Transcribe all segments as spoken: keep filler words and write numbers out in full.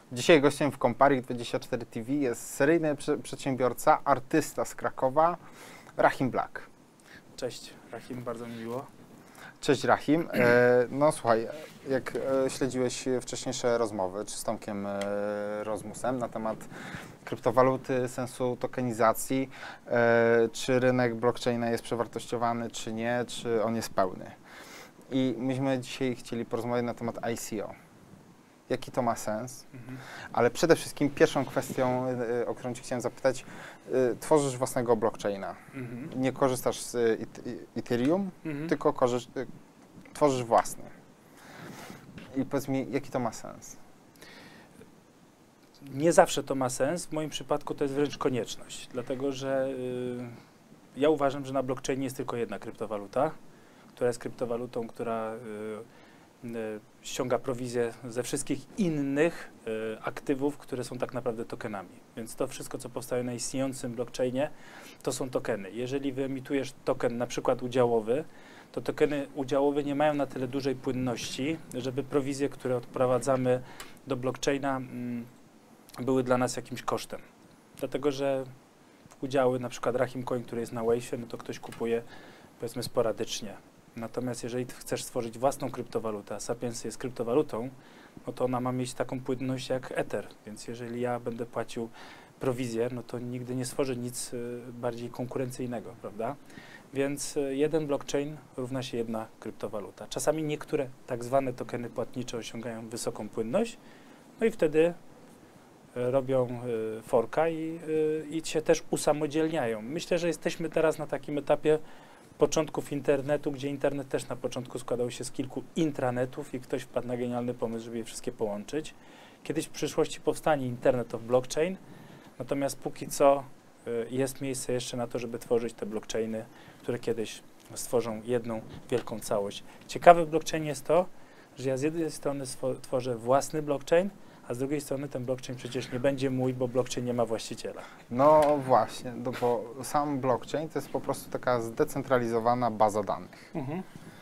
Dzisiaj gościem w Comparik dwadzieścia cztery T V jest seryjny prze przedsiębiorca, artysta z Krakowa, Rahim Black. Cześć, Rahim, bardzo mi miło. Cześć Rahim. E, no słuchaj, jak e, śledziłeś wcześniejsze rozmowy, czy z Tomkiem e, Rozmusem na temat kryptowaluty, sensu tokenizacji, e, czy rynek blockchaina jest przewartościowany, czy nie, czy on jest pełny. I myśmy dzisiaj chcieli porozmawiać na temat I C O. Jaki to ma sens, mhm. ale przede wszystkim pierwszą kwestią, o którą Cię chciałem zapytać, tworzysz własnego blockchaina. Mhm. Nie korzystasz z Ethereum, mhm. tylko korzysz, tworzysz własny. I powiedz mi, jaki to ma sens? Nie zawsze to ma sens. W moim przypadku to jest wręcz konieczność, dlatego że y, ja uważam, że na blockchainie jest tylko jedna kryptowaluta, która jest kryptowalutą, która y, ściąga prowizję ze wszystkich innych y, aktywów, które są tak naprawdę tokenami. Więc to wszystko, co powstaje na istniejącym blockchainie, to są tokeny. Jeżeli wyemitujesz token na przykład udziałowy, to tokeny udziałowe nie mają na tyle dużej płynności, żeby prowizje, które odprowadzamy do blockchaina, mm, były dla nas jakimś kosztem. Dlatego, że udziały, na przykład Rahim Coin, który jest na Wave'ie, no to ktoś kupuje, powiedzmy, sporadycznie. Natomiast jeżeli chcesz stworzyć własną kryptowalutę, a Sapiensy jest kryptowalutą, no to ona ma mieć taką płynność jak Ether. Więc jeżeli ja będę płacił prowizję, no to nigdy nie stworzę nic y, bardziej konkurencyjnego, prawda? Więc y, jeden blockchain równa się jedna kryptowaluta. Czasami niektóre tak zwane tokeny płatnicze osiągają wysoką płynność, no i wtedy y, robią y, forka i, y, i się też usamodzielniają. Myślę, że jesteśmy teraz na takim etapie początków internetu, gdzie internet też na początku składał się z kilku intranetów i ktoś wpadł na genialny pomysł, żeby je wszystkie połączyć. Kiedyś w przyszłości powstanie Internet of Blockchain, natomiast póki co y, jest miejsce jeszcze na to, żeby tworzyć te blockchainy, które kiedyś stworzą jedną wielką całość. Ciekawe w blockchainie jest to, że ja z jednej strony tworzę własny blockchain, a z drugiej strony ten blockchain przecież nie będzie mój, bo blockchain nie ma właściciela. No właśnie, no bo sam blockchain to jest po prostu taka zdecentralizowana baza danych. Mhm.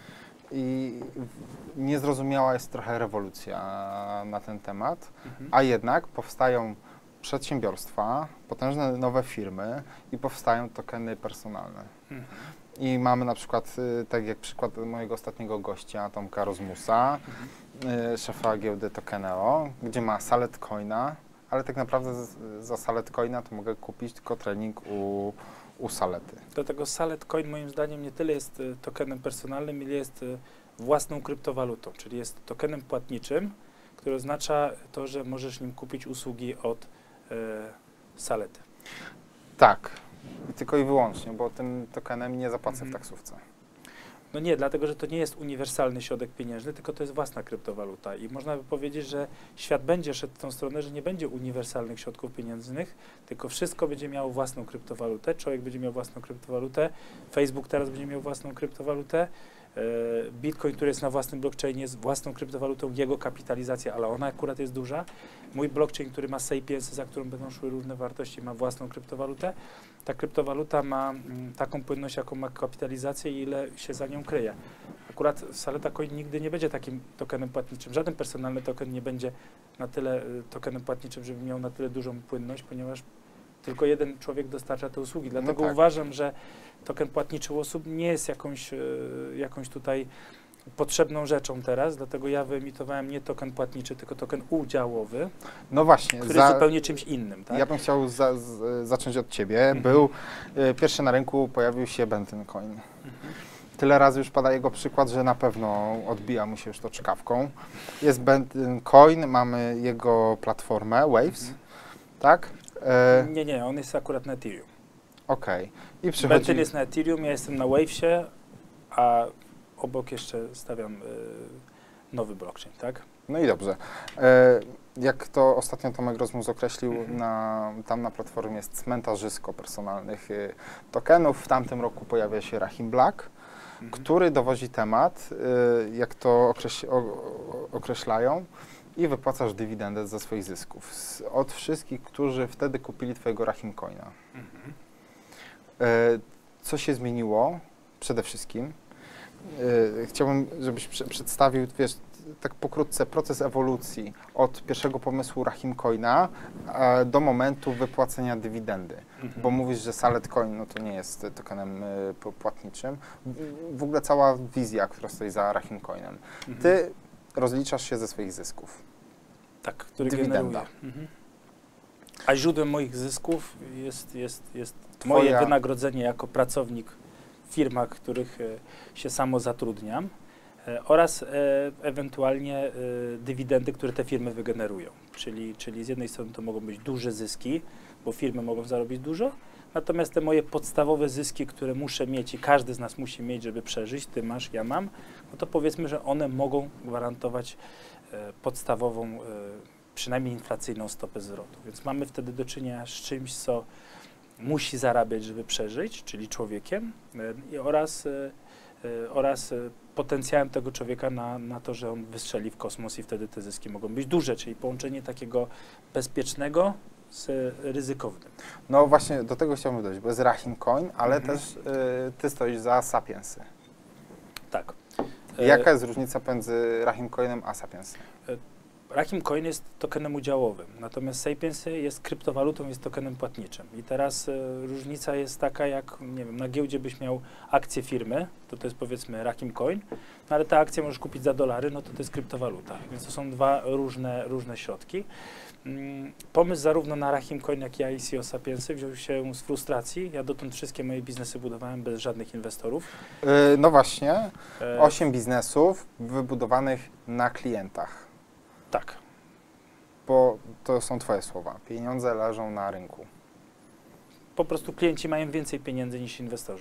I niezrozumiała jest trochę rewolucja na ten temat, mhm. a jednak powstają przedsiębiorstwa, potężne nowe firmy i powstają tokeny personalne. Mhm. I mamy na przykład, tak jak przykład mojego ostatniego gościa, Tomka Rozmusa, mhm. y, szefa giełdy Tokeneo, gdzie ma Salet Coina, ale tak naprawdę z, za Salet Coina to mogę kupić tylko trening u, u Salety. Dlatego Salet Coin moim zdaniem nie tyle jest y, tokenem personalnym, ile jest y, własną kryptowalutą, czyli jest tokenem płatniczym, który oznacza to, że możesz nim kupić usługi od y, Salety. Tak. I tylko i wyłącznie, bo tym tokenem nie zapłacę mhm. w taksówce. No nie, dlatego, że to nie jest uniwersalny środek pieniężny, tylko to jest własna kryptowaluta. I można by powiedzieć, że świat będzie szedł w tą stronę, że nie będzie uniwersalnych środków pieniężnych, tylko wszystko będzie miało własną kryptowalutę. Człowiek będzie miał własną kryptowalutę, Facebook teraz będzie miał własną kryptowalutę, Bitcoin, który jest na własnym blockchainie, jest własną kryptowalutą, jego kapitalizacja, ale ona akurat jest duża. Mój blockchain, który ma Sapiensy, za którą będą szły różne wartości, ma własną kryptowalutę. Ta kryptowaluta ma mm, taką płynność, jaką ma kapitalizację i ile się za nią kryje. Akurat Saleta Coin nigdy nie będzie takim tokenem płatniczym. Żaden personalny token nie będzie na tyle y, tokenem płatniczym, żeby miał na tyle dużą płynność, ponieważ tylko jeden człowiek dostarcza te usługi. Dlatego no tak. uważam, że token płatniczy u osób nie jest jakąś, y, jakąś tutaj potrzebną rzeczą teraz, dlatego ja wyemitowałem nie token płatniczy, tylko token udziałowy, no właśnie, który za, jest zupełnie czymś innym. Tak? Ja bym chciał za, z, zacząć od Ciebie. Mhm. Był, y, pierwszy na rynku pojawił się Benton Coin. Mhm. Tyle razy już pada jego przykład, że na pewno odbija mu się już to czkawką. Jest Benton Coin, mamy jego platformę Waves, mhm. tak? E, nie, nie, on jest akurat na Ethereum. Okej. Okay. I przychodzi... Benton jest na Ethereum, ja jestem na Wavesie, a obok jeszcze stawiam y, nowy blockchain, tak? No i dobrze. E, jak to ostatnio Tomek Rozmus określił, mhm. na, tam na platformie jest cmentarzysko personalnych y, tokenów. W tamtym roku pojawia się Rahim Black, mhm. który dowozi temat, y, jak to okreś o, o, określają, i wypłacasz dywidendę ze swoich zysków. Z, od wszystkich, którzy wtedy kupili Twojego Rahim Coina. Mhm. E, co się zmieniło? Przede wszystkim Yy, chciałbym, żebyś prze przedstawił, wiesz, tak pokrótce proces ewolucji od pierwszego pomysłu Rahimcoina e, do momentu wypłacenia dywidendy. Mhm. Bo mówisz, że Saletcoin no to nie jest tokenem y, płatniczym. W, w ogóle cała wizja, która stoi za Rahimcoinem. Mhm. Ty rozliczasz się ze swoich zysków. Tak, który dywidenda. Mhm. A źródłem moich zysków jest, jest, jest Twoja... moje wynagrodzenie jako pracownik w firmach, których e, się samo zatrudniam e, oraz e, ewentualnie e, dywidendy, które te firmy wygenerują. Czyli, czyli z jednej strony to mogą być duże zyski, bo firmy mogą zarobić dużo, natomiast te moje podstawowe zyski, które muszę mieć i każdy z nas musi mieć, żeby przeżyć, ty masz, ja mam, no to powiedzmy, że one mogą gwarantować e, podstawową, e, przynajmniej inflacyjną stopę zwrotu. Więc mamy wtedy do czynienia z czymś, co musi zarabiać, żeby przeżyć, czyli człowiekiem e, oraz, e, e, oraz e, potencjałem tego człowieka na, na to, że on wystrzeli w kosmos i wtedy te zyski mogą być duże, czyli połączenie takiego bezpiecznego z ryzykownym. No właśnie do tego chciałbym dojść, bo jest Rahimcoin, ale Mhm. też y, ty stoisz za Sapiensy. Tak. Jaka jest różnica między Rahimcoinem a Sapiensy? Rahimcoin jest tokenem udziałowym, natomiast Sapiensy jest kryptowalutą, jest tokenem płatniczym. I teraz e, różnica jest taka, jak nie wiem, na giełdzie byś miał akcję firmy, to to jest powiedzmy Rahimcoin, no ale ta akcja możesz kupić za dolary, no to to jest kryptowaluta. Więc to są dwa różne, różne środki. Mm, pomysł zarówno na Rahimcoin, jak i I C O Sapiensy wziął się z frustracji. Ja dotąd wszystkie moje biznesy budowałem bez żadnych inwestorów. Yy, no właśnie, E, osiem biznesów wybudowanych na klientach. Tak. Bo to są twoje słowa. Pieniądze leżą na rynku. Po prostu klienci mają więcej pieniędzy niż inwestorzy.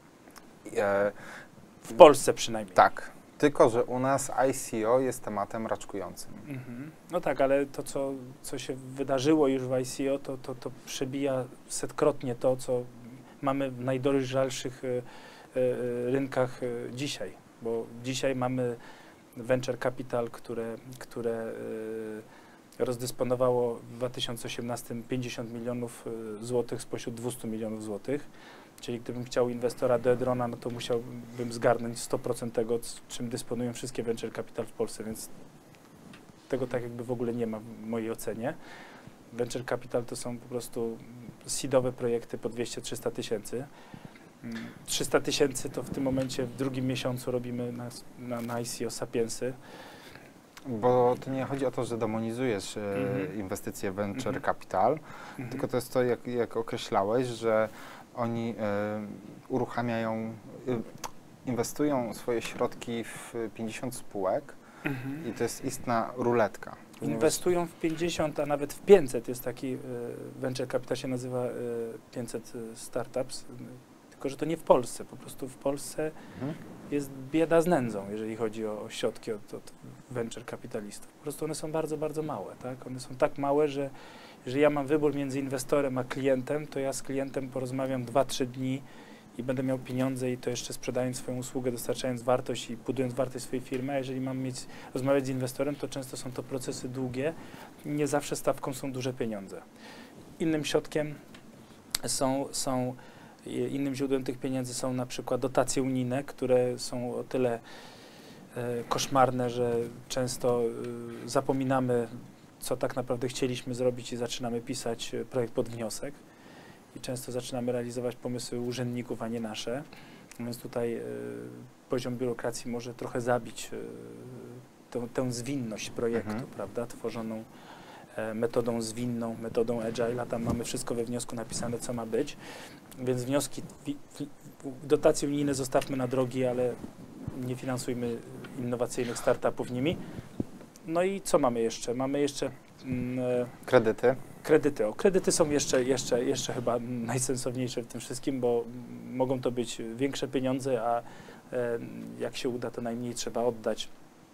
E, W Polsce przynajmniej. tak, tylko że u nas I C O jest tematem raczkującym. Mhm. No tak, ale to, co, co się wydarzyło już w I C O, to, to, to przebija setkrotnie to, co mamy w najdroższych y, y, rynkach y, dzisiaj. Bo dzisiaj mamy venture capital, które, które y, rozdysponowało w dwa tysiące osiemnastym pięćdziesiąt milionów y, złotych spośród dwustu milionów złotych. Czyli gdybym chciał inwestora do Edrona, no to musiałbym zgarnąć sto procent tego, czym dysponują wszystkie venture capital w Polsce, więc tego tak jakby w ogóle nie ma w mojej ocenie. Venture capital to są po prostu seedowe projekty po dwieście trzysta tysięcy. trzysta tysięcy to w tym momencie w drugim miesiącu robimy na, na, na I C O Sapiensy. Bo to nie chodzi o to, że demonizujesz e, Mhm. inwestycje venture Mhm. capital, Mhm. tylko to jest to, jak, jak określałeś, że oni e, uruchamiają, e, inwestują swoje środki w pięćdziesiąt spółek Mhm. i to jest istna ruletka. Inwestują w pięćdziesiąt, a nawet w pięćset. Jest taki y, venture capital, się nazywa y, pięćset Startups, tylko że to nie w Polsce. Po prostu w Polsce Mhm. jest bieda z nędzą, jeżeli chodzi o, o środki od, od venture kapitalistów. Po prostu one są bardzo, bardzo małe. Tak? One są tak małe, że jeżeli ja mam wybór między inwestorem a klientem, to ja z klientem porozmawiam dwa trzy dni i będę miał pieniądze i to jeszcze sprzedając swoją usługę, dostarczając wartość i budując wartość swojej firmy. A jeżeli mam mieć, rozmawiać z inwestorem, to często są to procesy długie. Nie zawsze stawką są duże pieniądze. Innym środkiem są, są innym źródłem tych pieniędzy są na przykład dotacje unijne, które są o tyle e, koszmarne, że często e, zapominamy, co tak naprawdę chcieliśmy zrobić i zaczynamy pisać projekt pod wniosek. I często zaczynamy realizować pomysły urzędników, a nie nasze. Więc tutaj y, poziom biurokracji może trochę zabić y, tę, tę zwinność projektu, Mhm. prawda, tworzoną e, metodą zwinną, metodą agile, a tam mamy wszystko we wniosku napisane, co ma być. Więc wnioski, wi, wi, dotacje unijne zostawmy na drogi, ale nie finansujmy innowacyjnych startupów nimi. No i co mamy jeszcze? Mamy jeszcze mm, Kredyty. kredyty. O, kredyty są jeszcze, jeszcze, jeszcze chyba najsensowniejsze w tym wszystkim, bo mogą to być większe pieniądze, a e, jak się uda, to najmniej trzeba oddać.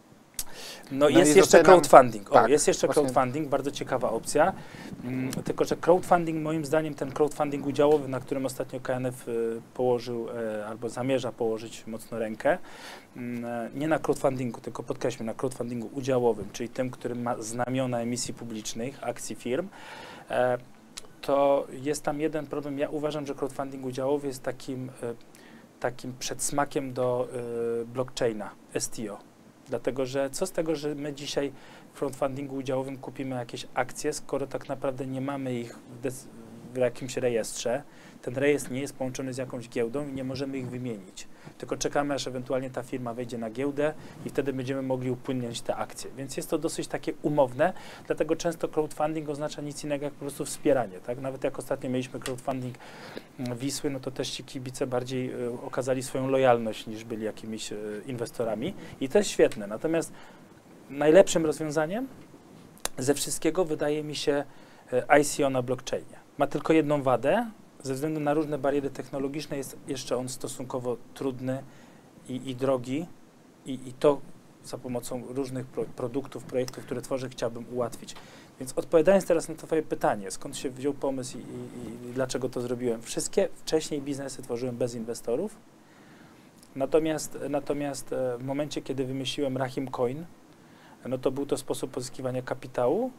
No, No jest i jeszcze zaczynam- crowdfunding. O, tak, jest jeszcze właśnie- crowdfunding, bardzo ciekawa opcja. Mm, tylko, że crowdfunding, moim zdaniem, ten crowdfunding udziałowy, na którym ostatnio K N F y, położył e, albo zamierza położyć mocno rękę, mm, e, nie na crowdfundingu, tylko podkreślmy, na crowdfundingu udziałowym, czyli tym, który ma znamiona emisji publicznych, akcji firm, e, to jest tam jeden problem. Ja uważam, że crowdfunding udziałowy jest takim, e, takim przedsmakiem do e, blockchaina, S T O. Dlatego, że co z tego, że my dzisiaj w crowdfundingu udziałowym kupimy jakieś akcje, skoro tak naprawdę nie mamy ich w, w jakimś rejestrze. Ten rejestr nie jest połączony z jakąś giełdą i nie możemy ich wymienić. Tylko czekamy, aż ewentualnie ta firma wejdzie na giełdę i wtedy będziemy mogli upłynniać te akcje. Więc jest to dosyć takie umowne, dlatego często crowdfunding oznacza nic innego jak po prostu wspieranie. Tak? Nawet jak ostatnio mieliśmy crowdfunding Wisły, no to też ci kibice bardziej y, okazali swoją lojalność niż byli jakimiś y, inwestorami i to jest świetne. Natomiast najlepszym rozwiązaniem ze wszystkiego wydaje mi się y, I C O na blockchainie. Ma tylko jedną wadę. Ze względu na różne bariery technologiczne jest jeszcze on stosunkowo trudny i, i drogi i, i to za pomocą różnych pro, produktów, projektów, które tworzę, chciałbym ułatwić. Więc odpowiadając teraz na to twoje pytanie, skąd się wziął pomysł i, i, i dlaczego to zrobiłem. Wszystkie wcześniej biznesy tworzyłem bez inwestorów, natomiast, natomiast w momencie, kiedy wymyśliłem Rahim Coin, no to był to sposób pozyskiwania kapitału,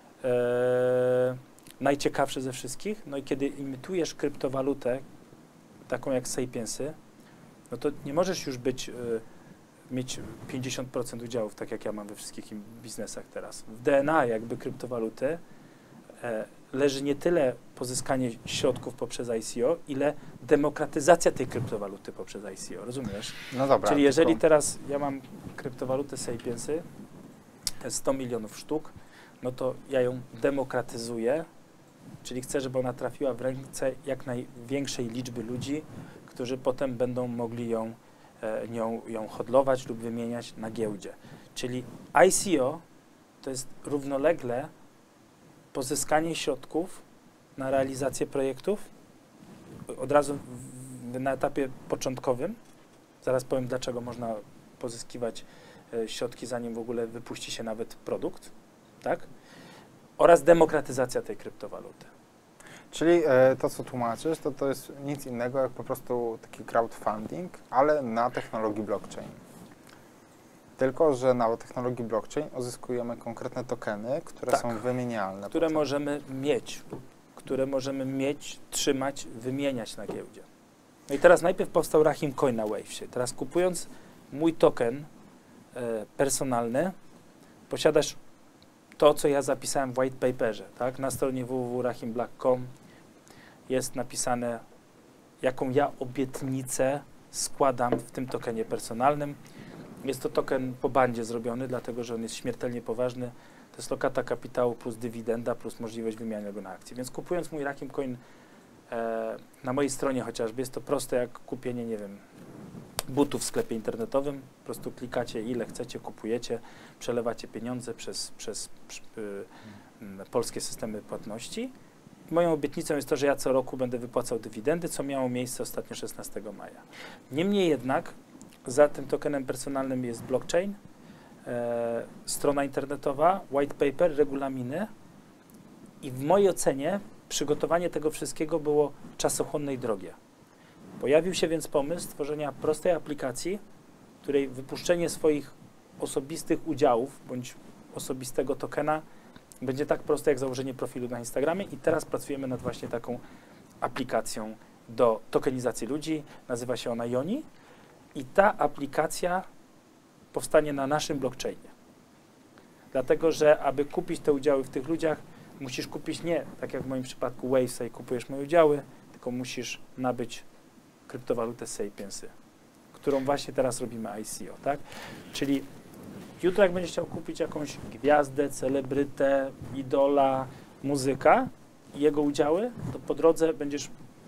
e, najciekawszy ze wszystkich, no i kiedy imitujesz kryptowalutę, taką jak Sapiensy, no to nie możesz już być, y, mieć pięćdziesiąt procent udziałów, tak jak ja mam we wszystkich biznesach teraz. W D N A jakby kryptowaluty e, leży nie tyle pozyskanie środków poprzez I C O, ile demokratyzacja tej kryptowaluty poprzez I C O, rozumiesz? No dobra. Czyli jeżeli tylko... teraz ja mam kryptowalutę Sapiensy, sto milionów sztuk, no to ja ją demokratyzuję, czyli chcę, żeby ona trafiła w ręce jak największej liczby ludzi, którzy potem będą mogli ją, e, nią, ją hodlować lub wymieniać na giełdzie. Czyli I C O to jest równolegle pozyskanie środków na realizację projektów od razu w, na etapie początkowym. Zaraz powiem, dlaczego można pozyskiwać e, środki, zanim w ogóle wypuści się nawet produkt, tak? Oraz demokratyzacja tej kryptowaluty. Czyli e, to, co tłumaczysz, to to jest nic innego jak po prostu taki crowdfunding, ale na technologii blockchain. Tylko że na technologii blockchain uzyskujemy konkretne tokeny, które tak, są wymienialne. Które potem. możemy mieć, które możemy mieć, trzymać, wymieniać na giełdzie. No i teraz najpierw powstał Rahim Coin na Wavesie. Teraz kupując mój token e, personalny, posiadasz to, co ja zapisałem w white paperze, tak? Na stronie w w w kropka rahim black kropka com jest napisane, jaką ja obietnicę składam w tym tokenie personalnym. Jest to token po bandzie zrobiony, dlatego że on jest śmiertelnie poważny. To jest lokata kapitału plus dywidenda plus możliwość wymiany go na akcje. Więc kupując mój Rahim Coin e, na mojej stronie chociażby, jest to proste jak kupienie, nie wiem, butów w sklepie internetowym. Po prostu klikacie ile chcecie, kupujecie, przelewacie pieniądze przez, przez y, y, polskie systemy płatności. Moją obietnicą jest to, że ja co roku będę wypłacał dywidendy, co miało miejsce ostatnio szesnastego maja. Niemniej jednak za tym tokenem personalnym jest blockchain, e, strona internetowa, white paper, regulaminy i w mojej ocenie przygotowanie tego wszystkiego było czasochłonne i drogie. Pojawił się więc pomysł stworzenia prostej aplikacji, której wypuszczenie swoich osobistych udziałów bądź osobistego tokena będzie tak proste jak założenie profilu na Instagramie i teraz pracujemy nad właśnie taką aplikacją do tokenizacji ludzi. Nazywa się ona Yoni i ta aplikacja powstanie na naszym blockchainie. Dlatego, że aby kupić te udziały w tych ludziach, musisz kupić nie, tak jak w moim przypadku Wavesa i kupujesz moje udziały, tylko musisz nabyć kryptowalutę Sapiensy, którą właśnie teraz robimy I C O, tak? Czyli jutro jak będziesz chciał kupić jakąś gwiazdę, celebrytę, idola, muzyka i jego udziały, to po drodze będziesz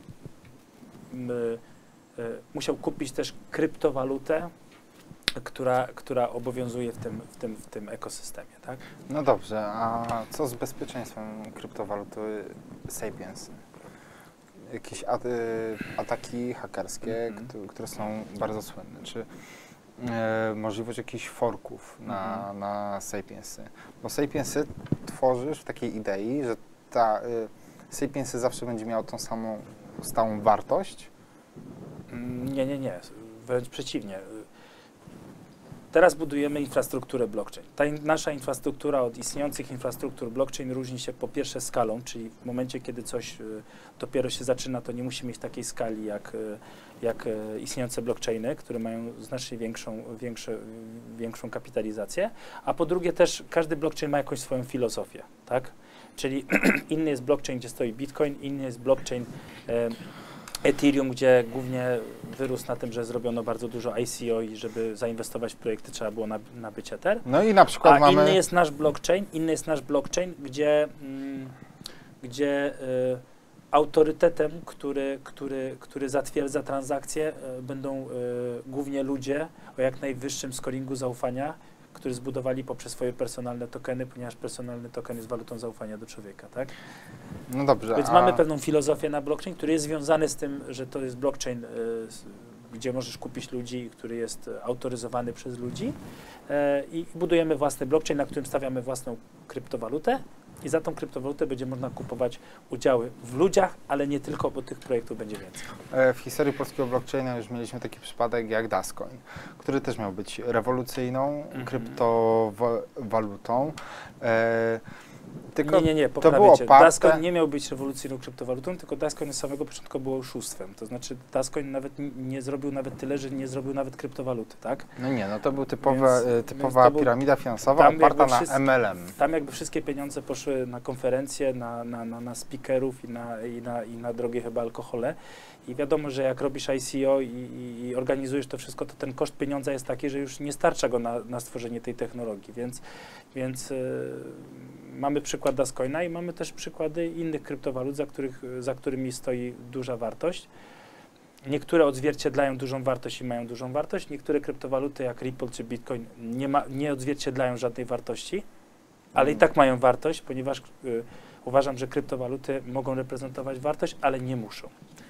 y, y, musiał kupić też kryptowalutę, która, która obowiązuje w tym, w, tym, w tym ekosystemie, tak? No dobrze, a co z bezpieczeństwem kryptowaluty Sapiens? Jakieś at ataki hakerskie, mm -hmm. które są bardzo słynne. Czy e, możliwość jakichś forków na, mm -hmm. na Sapiensy? Bo Sapiensy tworzysz w takiej idei, że ta e, Sapiensy zawsze będzie miało tą samą stałą wartość? Nie, nie, nie. Wręcz przeciwnie. Teraz budujemy infrastrukturę blockchain. Ta in, nasza infrastruktura od istniejących infrastruktur blockchain różni się po pierwsze skalą, czyli w momencie, kiedy coś y, dopiero się zaczyna, to nie musi mieć takiej skali jak, y, jak y, istniejące blockchainy, które mają znacznie większą, większe, większą kapitalizację. A po drugie też każdy blockchain ma jakąś swoją filozofię, tak? Czyli inny jest blockchain, gdzie stoi Bitcoin, inny jest blockchain y, Ethereum, gdzie głównie wyrósł na tym, że zrobiono bardzo dużo I C O i żeby zainwestować w projekty trzeba było nabyć Ether. No i na przykład A mamy... inny jest nasz blockchain, inny jest nasz blockchain, gdzie, mm, gdzie y, autorytetem, który, który, który zatwierdza transakcje, y, będą y, głównie ludzie o jak najwyższym scoringu zaufania, który zbudowali poprzez swoje personalne tokeny, ponieważ personalny token jest walutą zaufania do człowieka, tak? No dobrze. Więc a... mamy pewną filozofię na blockchain, który jest związany z tym, że to jest blockchain, y, gdzie możesz kupić ludzi, który jest autoryzowany przez ludzi y, i budujemy własny blockchain, na którym stawiamy własną kryptowalutę i za tą kryptowalutę będzie można kupować udziały w ludziach, ale nie tylko, bo tych projektów będzie więcej. W historii polskiego blockchaina już mieliśmy taki przypadek jak Dascoin, który też miał być rewolucyjną mm-hmm. kryptowalutą. E, tylko nie, nie, nie, to było oparte... Dascoin nie miał być rewolucyjną kryptowalutą, tylko Dascoin z samego początku był oszustwem. To znaczy Dascoin nawet nie zrobił nawet tyle, że nie zrobił nawet kryptowaluty, tak? No nie, no to był typowa, więc, typowa więc był, piramida finansowa oparta na wszyscy, M L M. Tam jakby wszystkie pieniądze poszły na konferencje, na, na, na, na speakerów i na, i, na, i na drogie chyba alkohole. I wiadomo, że jak robisz I C O i, i, i organizujesz to wszystko, to ten koszt pieniądza jest taki, że już nie starcza go na, na stworzenie tej technologii, więc, więc yy, mamy przykład Dascoina i mamy też przykłady innych kryptowalut, za, których, za którymi stoi duża wartość. Niektóre odzwierciedlają dużą wartość i mają dużą wartość, niektóre kryptowaluty jak Ripple czy Bitcoin nie, ma, nie odzwierciedlają żadnej wartości, ale i tak mają wartość, ponieważ yy, uważam, że kryptowaluty mogą reprezentować wartość, ale nie muszą.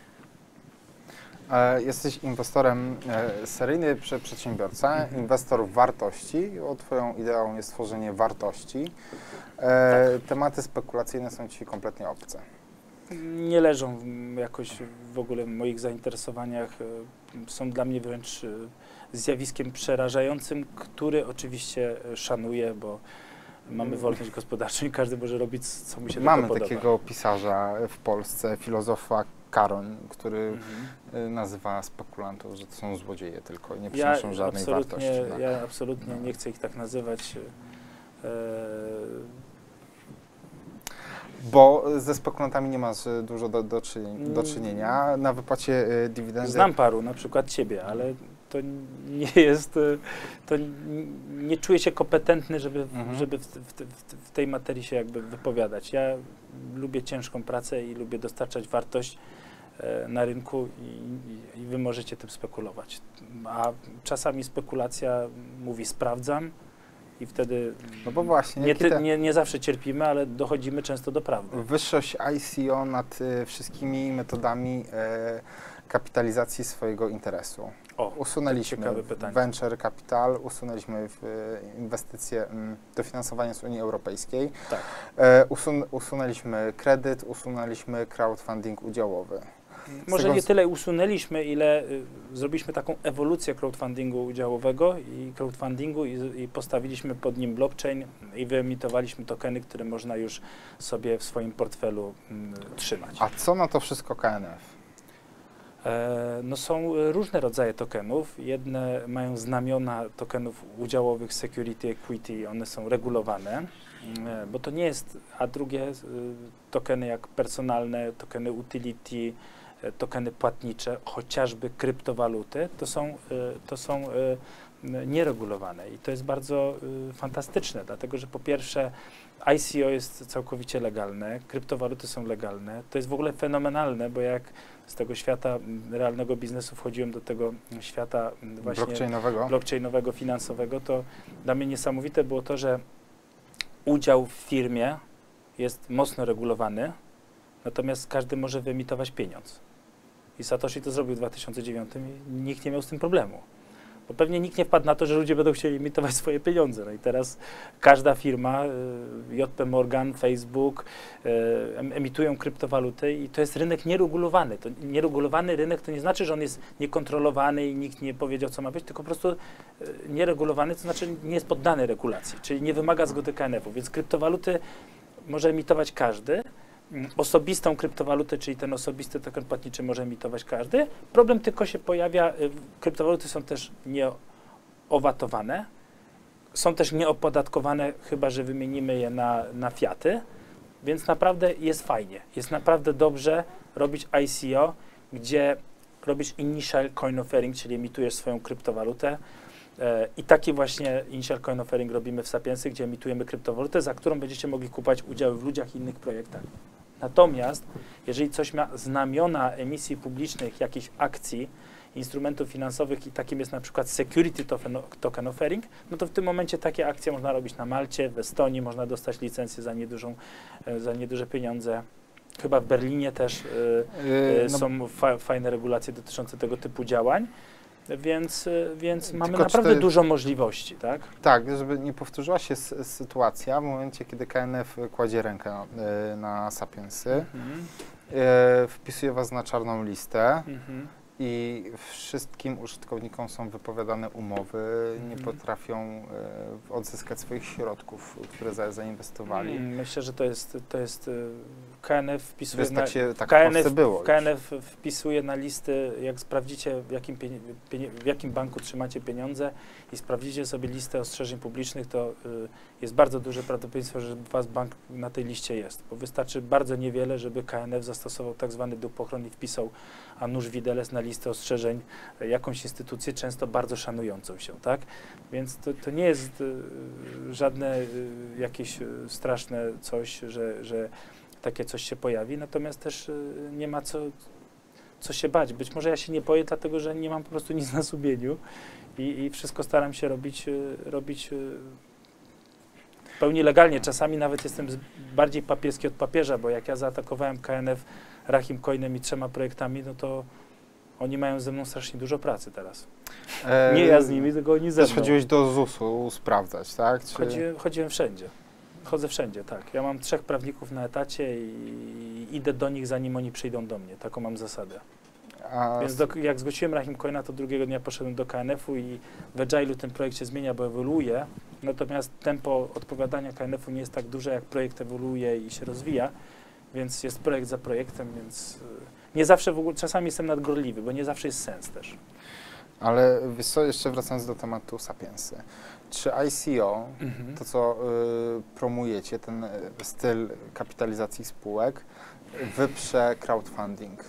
Jesteś inwestorem, e, seryjny przedsiębiorca, mhm. inwestor wartości, o twoją ideą jest tworzenie wartości. E, tak. Tematy spekulacyjne są ci kompletnie obce. Nie leżą w, jakoś w ogóle w moich zainteresowaniach. Są dla mnie wręcz zjawiskiem przerażającym, który oczywiście szanuję, bo mamy wolność gospodarczą i każdy może robić, co mu się Mamy tylko podoba. takiego pisarza w Polsce, filozofa Karoń, który mhm. nazywa spekulantów, że to są złodzieje tylko i nie przynoszą ja żadnej wartości. Tak. Ja absolutnie no. nie chcę ich tak nazywać. E... Bo ze spekulantami nie masz dużo do, do, czynienia, do czynienia. Na wypłacie y, dywidendy... Znam paru, na przykład ciebie, ale to nie jest, to nie czuję się kompetentny, żeby, mhm. żeby w, w, w tej materii się jakby wypowiadać. Ja lubię ciężką pracę i lubię dostarczać wartość e, na rynku i, i, i wy możecie tym spekulować. A czasami spekulacja mówi sprawdzam i wtedy no bo właśnie, nie, ty, nie, nie zawsze cierpimy, ale dochodzimy często do prawdy. Wyższość I C O nad y, wszystkimi metodami e, kapitalizacji swojego interesu. O, usunęliśmy venture capital, usunęliśmy w, e, inwestycje, m, dofinansowanie z Unii Europejskiej, tak. e, usun, usunęliśmy kredyt, usunęliśmy crowdfunding udziałowy. Z Może tego... nie tyle usunęliśmy, ile y, zrobiliśmy taką ewolucję crowdfundingu udziałowego i crowdfundingu i, i postawiliśmy pod nim blockchain i wyemitowaliśmy tokeny, które można już sobie w swoim portfelu mm, trzymać. A co na to wszystko K N F? E, no są różne rodzaje tokenów. Jedne mają znamiona tokenów udziałowych security equity, one są regulowane, e, bo to nie jest, a drugie e, tokeny jak personalne, tokeny utility, e, tokeny płatnicze, chociażby kryptowaluty, to są, e, to są e, nieregulowane i to jest bardzo e, fantastyczne, dlatego że po pierwsze I C O jest całkowicie legalne, kryptowaluty są legalne, to jest w ogóle fenomenalne, bo jak z tego świata realnego biznesu wchodziłem do tego świata właśnie blockchainowego. blockchainowego, finansowego, to dla mnie niesamowite było to, że udział w firmie jest mocno regulowany, natomiast każdy może wyemitować pieniądz. I Satoshi to zrobił w dwa tysiące dziewiątym i nikt nie miał z tym problemu. Bo pewnie nikt nie wpadł na to, że ludzie będą chcieli emitować swoje pieniądze. No i teraz każda firma, J P Morgan, Facebook, emitują kryptowaluty i to jest rynek nieregulowany. To nieregulowany rynek to nie znaczy, że on jest niekontrolowany i nikt nie powiedział, co ma być, tylko po prostu nieregulowany, to znaczy nie jest poddany regulacji, czyli nie wymaga zgody K N F u. Więc kryptowaluty może emitować każdy. Osobistą kryptowalutę, czyli ten osobisty token płatniczy może emitować każdy. Problem tylko się pojawia, kryptowaluty są też nieowatowane, są też nieopodatkowane, chyba że wymienimy je na, na fiaty, więc naprawdę jest fajnie. Jest naprawdę dobrze robić I C O, gdzie robisz initial coin offering, czyli emitujesz swoją kryptowalutę. I taki właśnie initial coin offering robimy w Sapiensy, gdzie emitujemy kryptowalutę, za którą będziecie mogli kupować udziały w ludziach i innych projektach. Natomiast jeżeli coś ma znamiona emisji publicznych, jakichś akcji, instrumentów finansowych i takim jest na przykład security token offering, no to w tym momencie takie akcje można robić na Malcie, w Estonii, można dostać licencję za niedużą, za nieduże pieniądze. Chyba w Berlinie też y, y, no, są fa fajne regulacje dotyczące tego typu działań. Więc, więc mamy Tylko naprawdę cztery... dużo możliwości, tak? Tak, żeby nie powtórzyła się sytuacja w momencie, kiedy K N F kładzie rękę na, na Sapiensy, mhm. e, wpisuje was na czarną listę mhm. i wszystkim użytkownikom są wypowiadane umowy, mhm. nie potrafią e, odzyskać swoich środków, które za, zainwestowali. Myślę, że to jest, to jest K N F wpisuje tak się, na, tak K N F, było K N F wpisuje na listy, jak sprawdzicie w jakim, w jakim banku trzymacie pieniądze i sprawdzicie sobie listę ostrzeżeń publicznych, to y, jest bardzo duże prawdopodobieństwo, że was bank na tej liście jest, bo wystarczy bardzo niewiele, żeby K N F zastosował tak zwany dół pochronny i wpisał a nuż widelec na listę ostrzeżeń y, jakąś instytucję, często bardzo szanującą się, tak? Więc to, to nie jest y, żadne y, jakieś y, straszne coś, że, że takie coś się pojawi, natomiast też y, nie ma co, co się bać. Być może ja się nie boję, dlatego że nie mam po prostu nic na sumieniu i, i wszystko staram się robić, y, robić y, w pełni legalnie. Czasami nawet jestem bardziej papieski od papieża, bo jak ja zaatakowałem K N F Rahim Coinem i trzema projektami, no to oni mają ze mną strasznie dużo pracy teraz. E, nie ja z nimi, tylko oni ze mną. Też chodziłeś do zusu sprawdzać, tak? Czy... Chodziłem, chodziłem wszędzie. Chodzę wszędzie, tak. Ja mam trzech prawników na etacie i idę do nich, zanim oni przyjdą do mnie. Taką mam zasadę. A Więc do, jak zgłosiłem Rahim Coina, to drugiego dnia poszedłem do K N F u i w Agile'u ten projekt się zmienia, bo ewoluuje. Natomiast tempo odpowiadania K N F u nie jest tak duże, jak projekt ewoluuje i się rozwija. Więc jest projekt za projektem, więc nie zawsze w ogóle, czasami jestem nadgorliwy, bo nie zawsze jest sens też. Ale wiesz co, jeszcze wracając do tematu Sapiensy. Czy I C O, mhm. to co y, promujecie, ten y, styl kapitalizacji spółek, wyprze crowdfunding?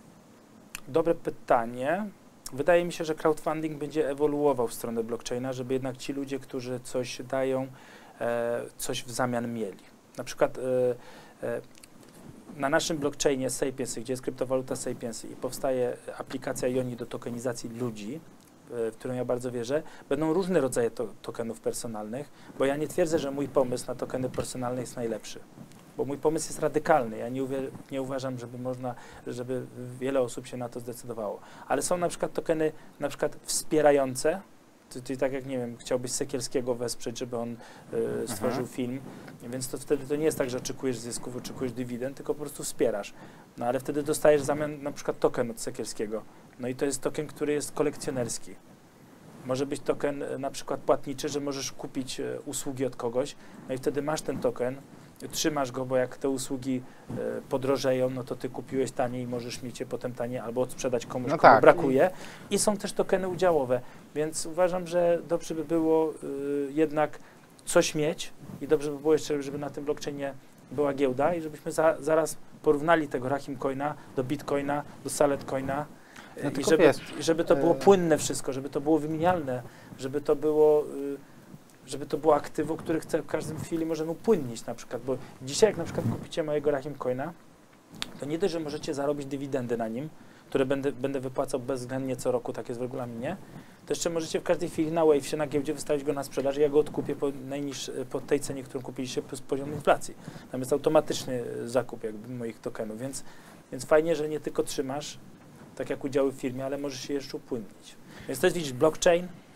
Dobre pytanie. Wydaje mi się, że crowdfunding będzie ewoluował w stronę blockchaina, żeby jednak ci ludzie, którzy coś dają, e, coś w zamian mieli. Na przykład e, e, na naszym blockchainie Sapiensy, gdzie jest kryptowaluta Sapiensy i powstaje aplikacja Ioni do tokenizacji ludzi, w którą ja bardzo wierzę, będą różne rodzaje to, tokenów personalnych, bo ja nie twierdzę, że mój pomysł na tokeny personalne jest najlepszy, bo mój pomysł jest radykalny. Ja nie, uwier- nie uważam, żeby można, żeby wiele osób się na to zdecydowało. Ale są na przykład tokeny na przykład wspierające, czyli tak jak, nie wiem, chciałbyś Sekielskiego wesprzeć, żeby on y, stworzył Aha. film, więc to wtedy to nie jest tak, że oczekujesz zysków, oczekujesz dywidend, tylko po prostu wspierasz. No ale wtedy dostajesz w zamian na przykład token od Sekielskiego. No i to jest token, który jest kolekcjonerski. Może być token y, na przykład płatniczy, że możesz kupić y, usługi od kogoś, no i wtedy masz ten token, trzymasz go, bo jak te usługi y, podrożeją, no to ty kupiłeś taniej i możesz mieć je potem taniej albo odsprzedać komuś, no komu tak. brakuje. I są też tokeny udziałowe, więc uważam, że dobrze by było y, jednak coś mieć i dobrze by było jeszcze, żeby na tym blockchainie była giełda i żebyśmy za, zaraz porównali tego Rahim Coina do Bitcoina, do Salet Coina no i żeby, żeby to było płynne wszystko, żeby to było wymienialne, żeby to było... Y, żeby to było aktywo, które chce w każdym chwili możemy upłynnić na przykład, bo dzisiaj jak na przykład kupicie mojego Rahim Coina, to nie dość, że możecie zarobić dywidendy na nim, które będę, będę wypłacał bezwzględnie co roku, tak jest w regulaminie, to jeszcze możecie w każdej chwili na Wavesie, na giełdzie wystawić go na sprzedaż i ja go odkupię po, najniż, po tej cenie, którą kupiliście plus poziom inflacji. Tam jest automatyczny zakup jakby moich tokenów, więc, więc fajnie, że nie tylko trzymasz, tak jak udziały w firmie, ale możesz się jeszcze upłynnić. Więc to jest, widzisz, blockchain,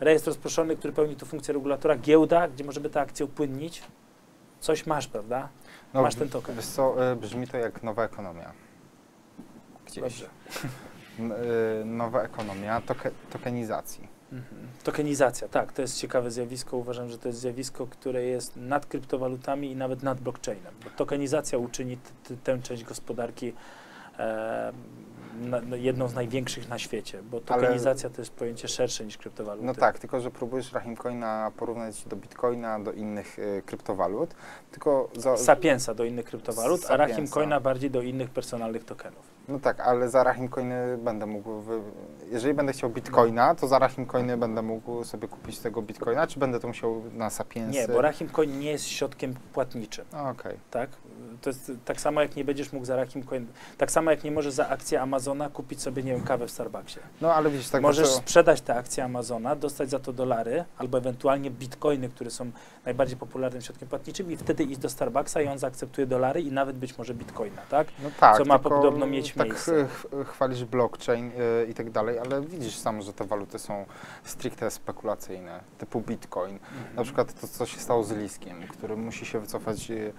rejestr rozproszony, który pełni tu funkcję regulatora, giełda, gdzie możemy tę akcję upłynnić. Coś masz, prawda? No, masz ten token. Wiesz co, y, brzmi to jak nowa ekonomia. Gdzieś. Dobrze. N- y, nowa ekonomia toke, tokenizacji. Mhm. Tokenizacja, tak, to jest ciekawe zjawisko. Uważam, że to jest zjawisko, które jest nad kryptowalutami i nawet nad blockchainem. Bo tokenizacja uczyni t- t- tę część gospodarki e, na, na jedną z największych na świecie, bo tokenizacja Ale, to jest pojęcie szersze niż kryptowaluty. No tak, tylko że próbujesz Rahimcoina porównać do Bitcoina, do innych y, kryptowalut, tylko... Za, Sapiensa do innych kryptowalut, Sapiensa. a Rahimcoina bardziej do innych personalnych tokenów. No tak, ale za Rahimcoiny będę mógł, wy... jeżeli będę chciał Bitcoina, to za Rahimcoiny będę mógł sobie kupić tego Bitcoina, czy będę to musiał na Sapiensy? Nie, bo Rahimcoin nie jest środkiem płatniczym. Okej. Okay. Tak? To jest tak samo, jak nie będziesz mógł za Rahimcoin, tak samo jak nie możesz za akcję Amazona kupić sobie, nie wiem, kawę w Starbucksie. No ale widzisz, tak... Możesz to... sprzedać tę akcję Amazona, dostać za to dolary, albo ewentualnie bitcoiny, które są najbardziej popularnym środkiem płatniczym i wtedy iść do Starbucksa i on zaakceptuje dolary i nawet być może bitcoina, tak? No tak, co ma tylko podobno mieć tak miejsce. ch chwalisz blockchain yy, i tak dalej, ale widzisz sam, że te waluty są stricte spekulacyjne, typu bitcoin. Mhm. Na przykład to, co się stało z Liskiem, który musi się wycofać yy,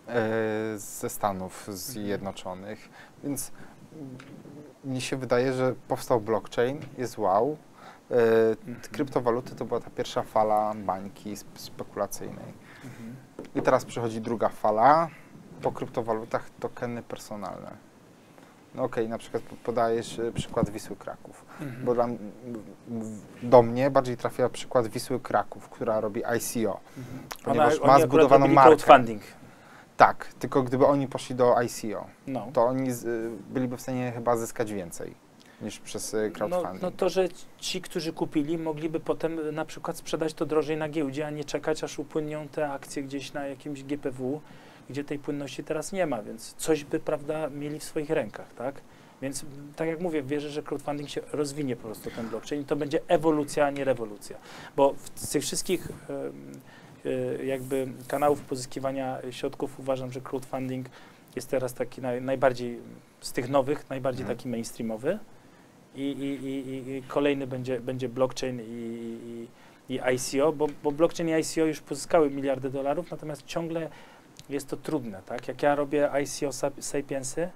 ze Stanów Zjednoczonych, więc mi się wydaje, że powstał blockchain, jest wow. Yy, mhm. Kryptowaluty to była ta pierwsza fala bańki sp spekulacyjnej. Mhm. I teraz przychodzi druga fala, po kryptowalutach tokeny personalne. No okej, okay, na przykład podajesz przykład Wisły Kraków, mhm. bo dla, do mnie bardziej trafia przykład Wisły Kraków, która robi I C O, mhm. ponieważ Ona, ma zbudowaną markę. Crowdfunding. Tak, tylko gdyby oni poszli do I C O, no. to oni z, byliby w stanie chyba zyskać więcej niż przez crowdfunding. No, no to, że ci, którzy kupili, mogliby potem na przykład sprzedać to drożej na giełdzie, a nie czekać, aż upłyną te akcje gdzieś na jakimś G P W, gdzie tej płynności teraz nie ma, więc coś by, prawda, mieli w swoich rękach, tak? Więc tak jak mówię, wierzę, że crowdfunding się rozwinie po prostu ten blockchain i to będzie ewolucja, a nie rewolucja. Bo z tych wszystkich y, y, jakby kanałów pozyskiwania środków uważam, że crowdfunding jest teraz taki naj, najbardziej, z tych nowych, najbardziej hmm. taki mainstreamowy i, i, i, i kolejny będzie, będzie blockchain i, i, i I C O, bo, bo blockchain i I C O już pozyskały miliardy dolarów, natomiast ciągle jest to trudne, tak? Jak ja robię I C O Sapiensy,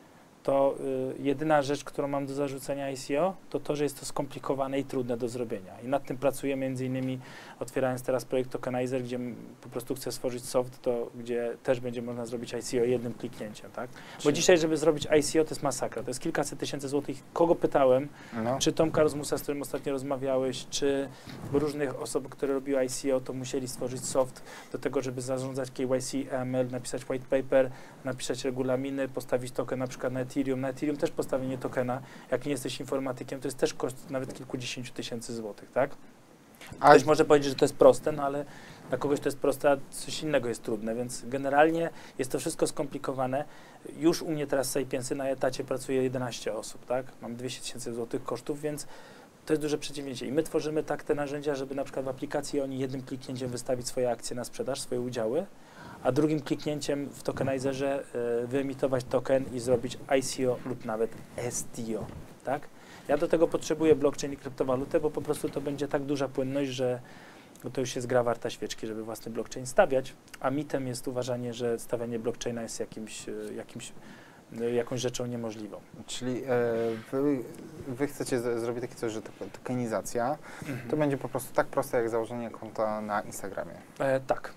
to y, jedyna rzecz, którą mam do zarzucenia I C O, to to, że jest to skomplikowane i trudne do zrobienia. I nad tym pracuję między innymi otwierając teraz projekt Tokenizer, gdzie po prostu chcę stworzyć soft, to, gdzie też będzie można zrobić I C O jednym kliknięciem, tak? Bo Czy... dzisiaj, żeby zrobić I C O, to jest masakra. To jest kilkaset tysięcy złotych. Kogo pytałem, no. czy Tomka Rozmusa, z którym ostatnio rozmawiałeś, czy różnych osób, które robiły I C O, to musieli stworzyć soft do tego, żeby zarządzać K Y C, E M L, napisać white paper, napisać regulaminy, postawić token na przykład na Ethereum. Na Ethereum też postawienie tokena, jak nie jesteś informatykiem, to jest też koszt nawet kilkudziesięciu tysięcy złotych, tak? A ktoś może powiedzieć, że to jest proste, no ale dla kogoś to jest proste, a coś innego jest trudne, więc generalnie jest to wszystko skomplikowane. Już u mnie teraz Sapiensy na etacie pracuje jedenaście osób, tak? Mam dwieście tysięcy złotych kosztów, więc to jest duże przedsięwzięcie. I my tworzymy tak te narzędzia, żeby na przykład w aplikacji oni jednym kliknięciem wystawić swoje akcje na sprzedaż, swoje udziały, a drugim kliknięciem w tokenizerze y, wyemitować token i zrobić I C O lub nawet S T O, tak? Ja do tego potrzebuję blockchain i kryptowalutę, bo po prostu to będzie tak duża płynność, że to już jest gra warta świeczki, żeby własny blockchain stawiać, a mitem jest uważanie, że stawianie blockchaina jest jakimś, jakimś, jakąś rzeczą niemożliwą. Czyli e, wy, wy chcecie z, zrobić takie coś, że to, tokenizacja mhm. to będzie po prostu tak proste jak założenie konta na Instagramie. E, tak.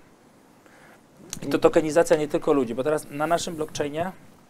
I to tokenizacja nie tylko ludzi, bo teraz na naszym blockchainie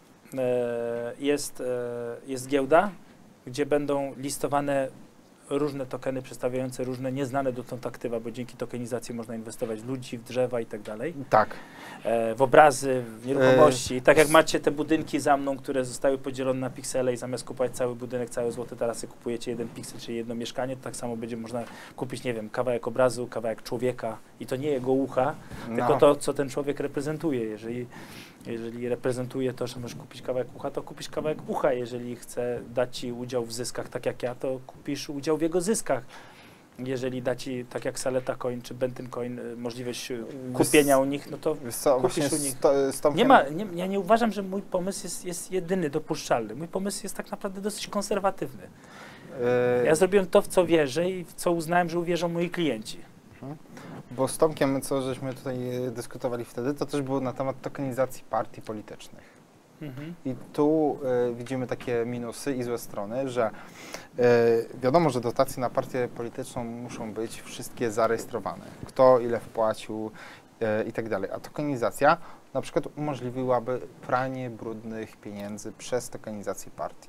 e, jest, e, jest giełda, gdzie będą listowane różne tokeny przedstawiające różne nieznane dotąd aktywa, bo dzięki tokenizacji można inwestować w ludzi, w drzewa i tak dalej. Tak. E, w obrazy, w nieruchomości. E... Tak jak macie te budynki za mną, które zostały podzielone na piksele i zamiast kupować cały budynek, całe złote tarasy, kupujecie jeden piksel, czyli jedno mieszkanie, to tak samo będzie można kupić, nie wiem, kawałek obrazu, kawałek człowieka i to nie jego ucha, no. tylko to, co ten człowiek reprezentuje. Jeżeli Jeżeli reprezentuje to, że możesz kupić kawałek ucha, to kupisz kawałek ucha. Jeżeli chce dać ci udział w zyskach, tak jak ja, to kupisz udział w jego zyskach. Jeżeli da ci, tak jak Saleta Coin czy Benton Coin, możliwość kupienia u nich, no to co, kupisz u nich. Sto, z nie ma, nie, ja nie uważam, że mój pomysł jest, jest jedyny, dopuszczalny. Mój pomysł jest tak naprawdę dosyć konserwatywny. Yy, Ja zrobiłem to, w co wierzę i w co uznałem, że uwierzą moi klienci. Bo z Tomkiem, co żeśmy tutaj e, dyskutowali wtedy, to też było na temat tokenizacji partii politycznych. Mhm. I tu e, widzimy takie minusy i złe strony, że e, wiadomo, że dotacje na partię polityczną muszą być wszystkie zarejestrowane. Kto ile wpłacił e, i tak dalej. A tokenizacja na przykład umożliwiłaby pranie brudnych pieniędzy przez tokenizację partii.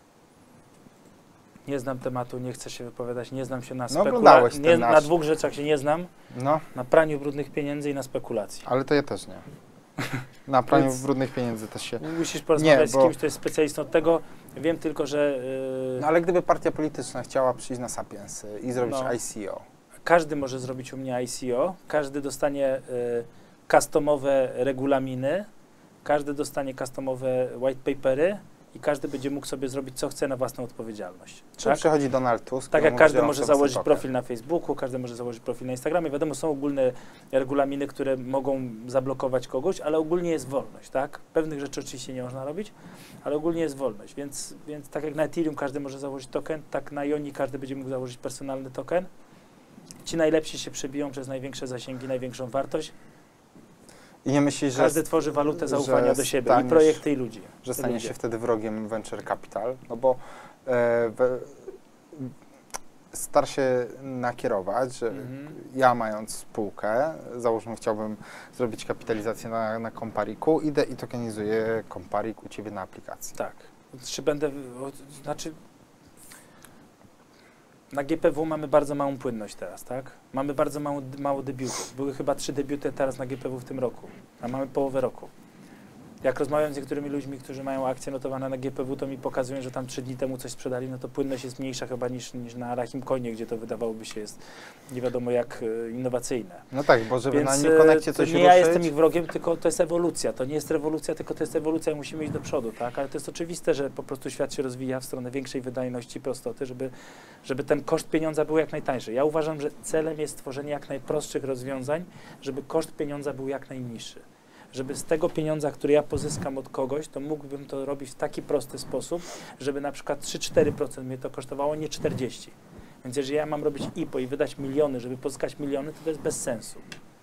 Nie znam tematu, nie chcę się wypowiadać, nie znam się na No, oglądałeś spekulacji. ten Na nasz- dwóch rzeczach się nie znam. No, Na praniu brudnych pieniędzy i na spekulacji. ale to ja też nie. Na praniu Więc- brudnych pieniędzy też się... Musisz porozmawiać Nie, z bo- kimś, kto jest specjalistą od tego. Wiem tylko, że yy, No ale gdyby partia polityczna chciała przyjść na Sapiensy i zrobić No. I C O, każdy może zrobić u mnie I C O, każdy dostanie y, customowe regulaminy, każdy dostanie customowe white papery i każdy będzie mógł sobie zrobić, co chce na własną odpowiedzialność. Czyli Tak? przychodzi Donald Tusk. Tak i jak mówi, każdy że on może chce założyć token. profil na Facebooku, każdy może założyć profil na Instagramie. Wiadomo, są ogólne regulaminy, które mogą zablokować kogoś, ale ogólnie jest wolność, tak? Pewnych rzeczy oczywiście nie można robić, ale ogólnie jest wolność, więc, więc tak jak na Ethereum każdy może założyć token, tak na Ioni każdy będzie mógł założyć personalny token. Ci najlepsi się przebiją przez największe zasięgi, największą wartość. I nie myślisz, że, Każdy tworzy walutę zaufania że do siebie, staniesz- i projekty, i ludzi. że i staniesz ludzie. się wtedy wrogiem venture capital? No bo e, we, star się nakierować, że Mhm. ja mając spółkę, załóżmy chciałbym zrobić kapitalizację na, na Compariku, idę i tokenizuję Comparik u Ciebie na aplikacji. Tak. Czy będę, o, znaczy na G P W mamy bardzo małą płynność teraz, tak? Mamy bardzo mało, mało debiutów. Były chyba trzy debiuty teraz na G P W w tym roku, a mamy połowę roku. Jak rozmawiam z niektórymi ludźmi, którzy mają akcje notowane na G P W, to mi pokazują, że tam trzy dni temu coś sprzedali, no to płynność jest mniejsza chyba niż, niż na Rahim Coinie, gdzie to wydawałoby się jest nie wiadomo jak e, innowacyjne. No tak, bo żeby Więc na e, New Connectie to coś nie ruszyć... ja jestem ich wrogiem, tylko to jest ewolucja. To nie jest rewolucja, tylko to jest ewolucja i musimy iść do przodu, tak? Ale to jest oczywiste, że po prostu świat się rozwija w stronę większej wydajności, prostoty, żeby, żeby ten koszt pieniądza był jak najtańszy. Ja uważam, że celem jest stworzenie jak najprostszych rozwiązań, żeby koszt pieniądza był jak najniższy. Żeby z tego pieniądza, który ja pozyskam od kogoś, to mógłbym to robić w taki prosty sposób, żeby na przykład trzy cztery procent mnie to kosztowało, nie czterdzieści procent. Więc jeżeli ja mam robić I P O i wydać miliony, żeby pozyskać miliony, to to jest bez sensu.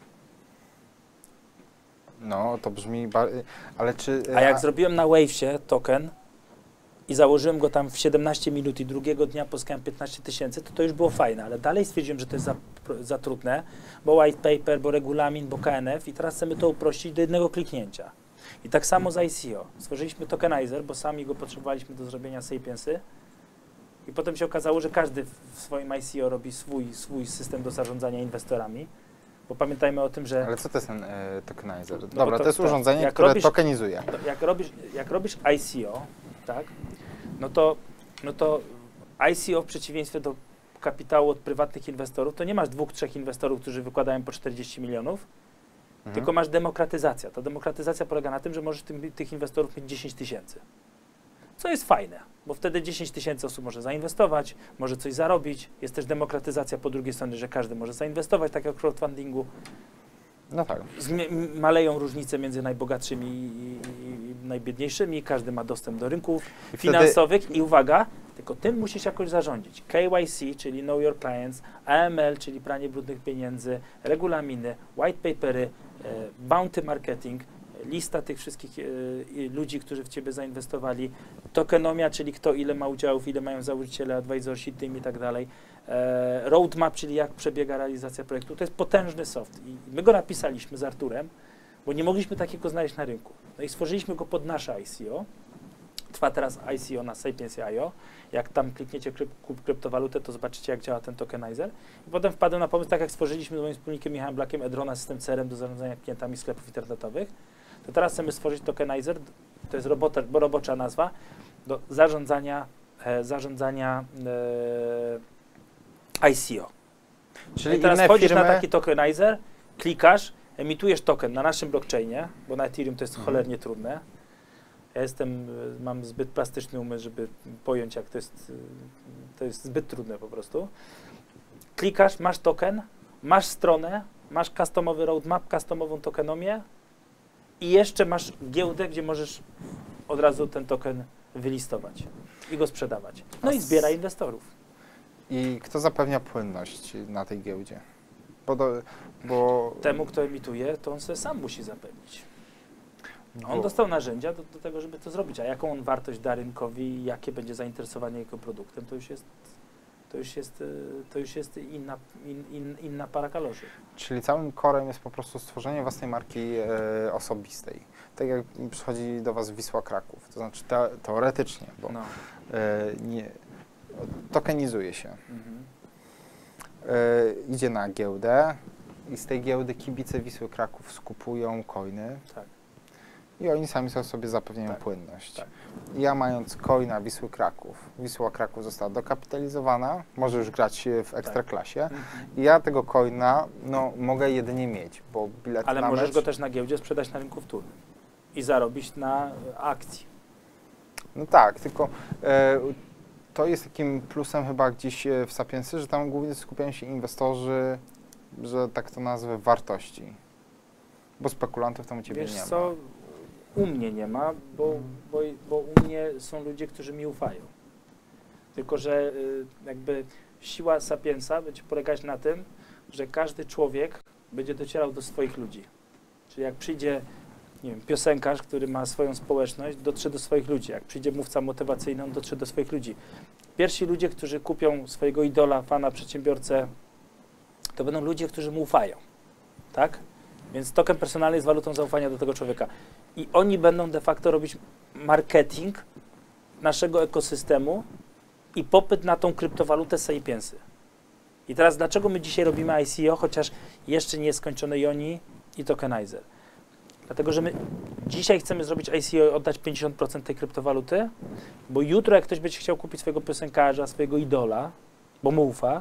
No, to brzmi... Ba... Ale czy... A jak zrobiłem na Wavesie token i założyłem go tam w siedemnaście minut i drugiego dnia pozyskałem piętnaście tysięcy, to to już było fajne, ale dalej stwierdziłem, że to jest za, za trudne, bo white paper, bo regulamin, bo K N F i teraz chcemy to uprościć do jednego kliknięcia. I tak samo z I C O. Stworzyliśmy tokenizer, bo sami go potrzebowaliśmy do zrobienia Sapiensy i potem się okazało, że każdy w swoim I C O robi swój, swój system do zarządzania inwestorami, bo pamiętajmy o tym, że Ale co to jest ten e, tokenizer? bo Dobra, to- to jest tak, urządzenie, jak które robisz- tokenizuje. to jak robisz, jak robisz I C O, tak, no to, no to I C O w przeciwieństwie do kapitału od prywatnych inwestorów, to nie masz dwóch, trzech inwestorów, którzy wykładają po czterdzieści milionów, Mhm. tylko masz demokratyzacja. Ta demokratyzacja polega na tym, że możesz tym, tych inwestorów mieć dziesięć tysięcy. Co jest fajne, bo wtedy dziesięć tysięcy osób może zainwestować, może coś zarobić. Jest też demokratyzacja po drugiej stronie, że każdy może zainwestować, tak jak w crowdfundingu. No tak. Zmie- maleją różnice między najbogatszymi i, i, i najbiedniejszymi, każdy ma dostęp do rynków I wtedy- finansowych i uwaga, tylko tym musisz jakoś zarządzić. K Y C, czyli Know Your Clients, A M L, czyli pranie brudnych pieniędzy, regulaminy, white papery, e, bounty marketing, lista tych wszystkich e, i ludzi, którzy w Ciebie zainwestowali, tokenomia, czyli kto ile ma udziałów, ile mają założyciele, advisorsi, team i tak dalej. E, roadmap, czyli jak przebiega realizacja projektu. To jest potężny soft i my go napisaliśmy z Arturem, bo nie mogliśmy takiego znaleźć na rynku. No i stworzyliśmy go pod nasze I C O. Trwa teraz I C O na Sapiens kropka I O. Jak tam klikniecie kryp, kup kryptowalutę, to zobaczycie, jak działa ten tokenizer. I potem wpadłem na pomysł, tak jak stworzyliśmy z moim wspólnikiem Michałem Blackiem Edrona system C R M do zarządzania klientami sklepów internetowych, to teraz chcemy stworzyć tokenizer, to jest robota, bo robocza nazwa, do zarządzania, e, zarządzania e, I C O. Czyli I teraz inne wchodzisz firmy... na taki tokenizer, klikasz, emitujesz token na naszym blockchainie, bo na Ethereum to jest Mhm. cholernie trudne. Ja jestem, y, mam zbyt plastyczny umysł, żeby pojąć, jak to jest, y, to jest zbyt trudne po prostu. Klikasz, masz token, masz stronę, masz customowy roadmap, customową tokenomię i jeszcze masz giełdę, gdzie możesz od razu ten token wylistować. i go sprzedawać. No i zbiera inwestorów. I kto zapewnia płynność na tej giełdzie? Bo, do, bo... Temu, kto emituje, to on sobie sam musi zapewnić. bo... On dostał narzędzia do, do tego, żeby to zrobić, a jaką on wartość da rynkowi i jakie będzie zainteresowanie jego produktem, to już jest, to już jest, to już jest inna, in, in, inna para kaloszy. Czyli całym korem jest po prostu stworzenie własnej marki e, osobistej. Tak jak przychodzi do Was Wisła Kraków, to znaczy te, teoretycznie, bo No. e, nie, tokenizuje się. Mhm. E, idzie na giełdę i z tej giełdy kibice Wisły Kraków skupują coiny Tak. i oni sami sobie- sobie zapewniają Tak, płynność. tak. Ja mając coina Wisły Kraków, Wisła Kraków została dokapitalizowana, może już grać w Ekstraklasie Mhm. i ja tego coina no, mogę jedynie mieć, bo bilet Ale na możesz mecz... go też na giełdzie sprzedać na rynku wtórnym i zarobić na akcji. No tak, tylko e, to jest takim plusem chyba gdzieś e, w Sapiensy, że tam głównie skupiają się inwestorzy, że tak to nazwę, wartości. Bo spekulantów tam u Ciebie Wiesz nie co, ma. u mnie nie ma, bo, bo, bo u mnie są ludzie, którzy mi ufają. Tylko że y, jakby siła Sapiensa będzie polegać na tym, że każdy człowiek będzie docierał do swoich ludzi. Czyli jak przyjdzie, nie wiem, piosenkarz, który ma swoją społeczność, dotrze do swoich ludzi. Jak przyjdzie mówca motywacyjny, on dotrze do swoich ludzi. Pierwsi ludzie, którzy kupią swojego idola, fana, przedsiębiorcę, to będą ludzie, którzy mu ufają. Tak? Więc token personalny jest walutą zaufania do tego człowieka. I oni będą de facto robić marketing naszego ekosystemu i popyt na tą kryptowalutę Sapiensy. I teraz dlaczego my dzisiaj robimy I C O, chociaż jeszcze nie jest skończone Yoni i Tokenizer? Dlatego, że my dzisiaj chcemy zrobić I C O i oddać pięćdziesiąt procent tej kryptowaluty, bo jutro jak ktoś będzie chciał kupić swojego piosenkarza, swojego idola, bo mu ufa,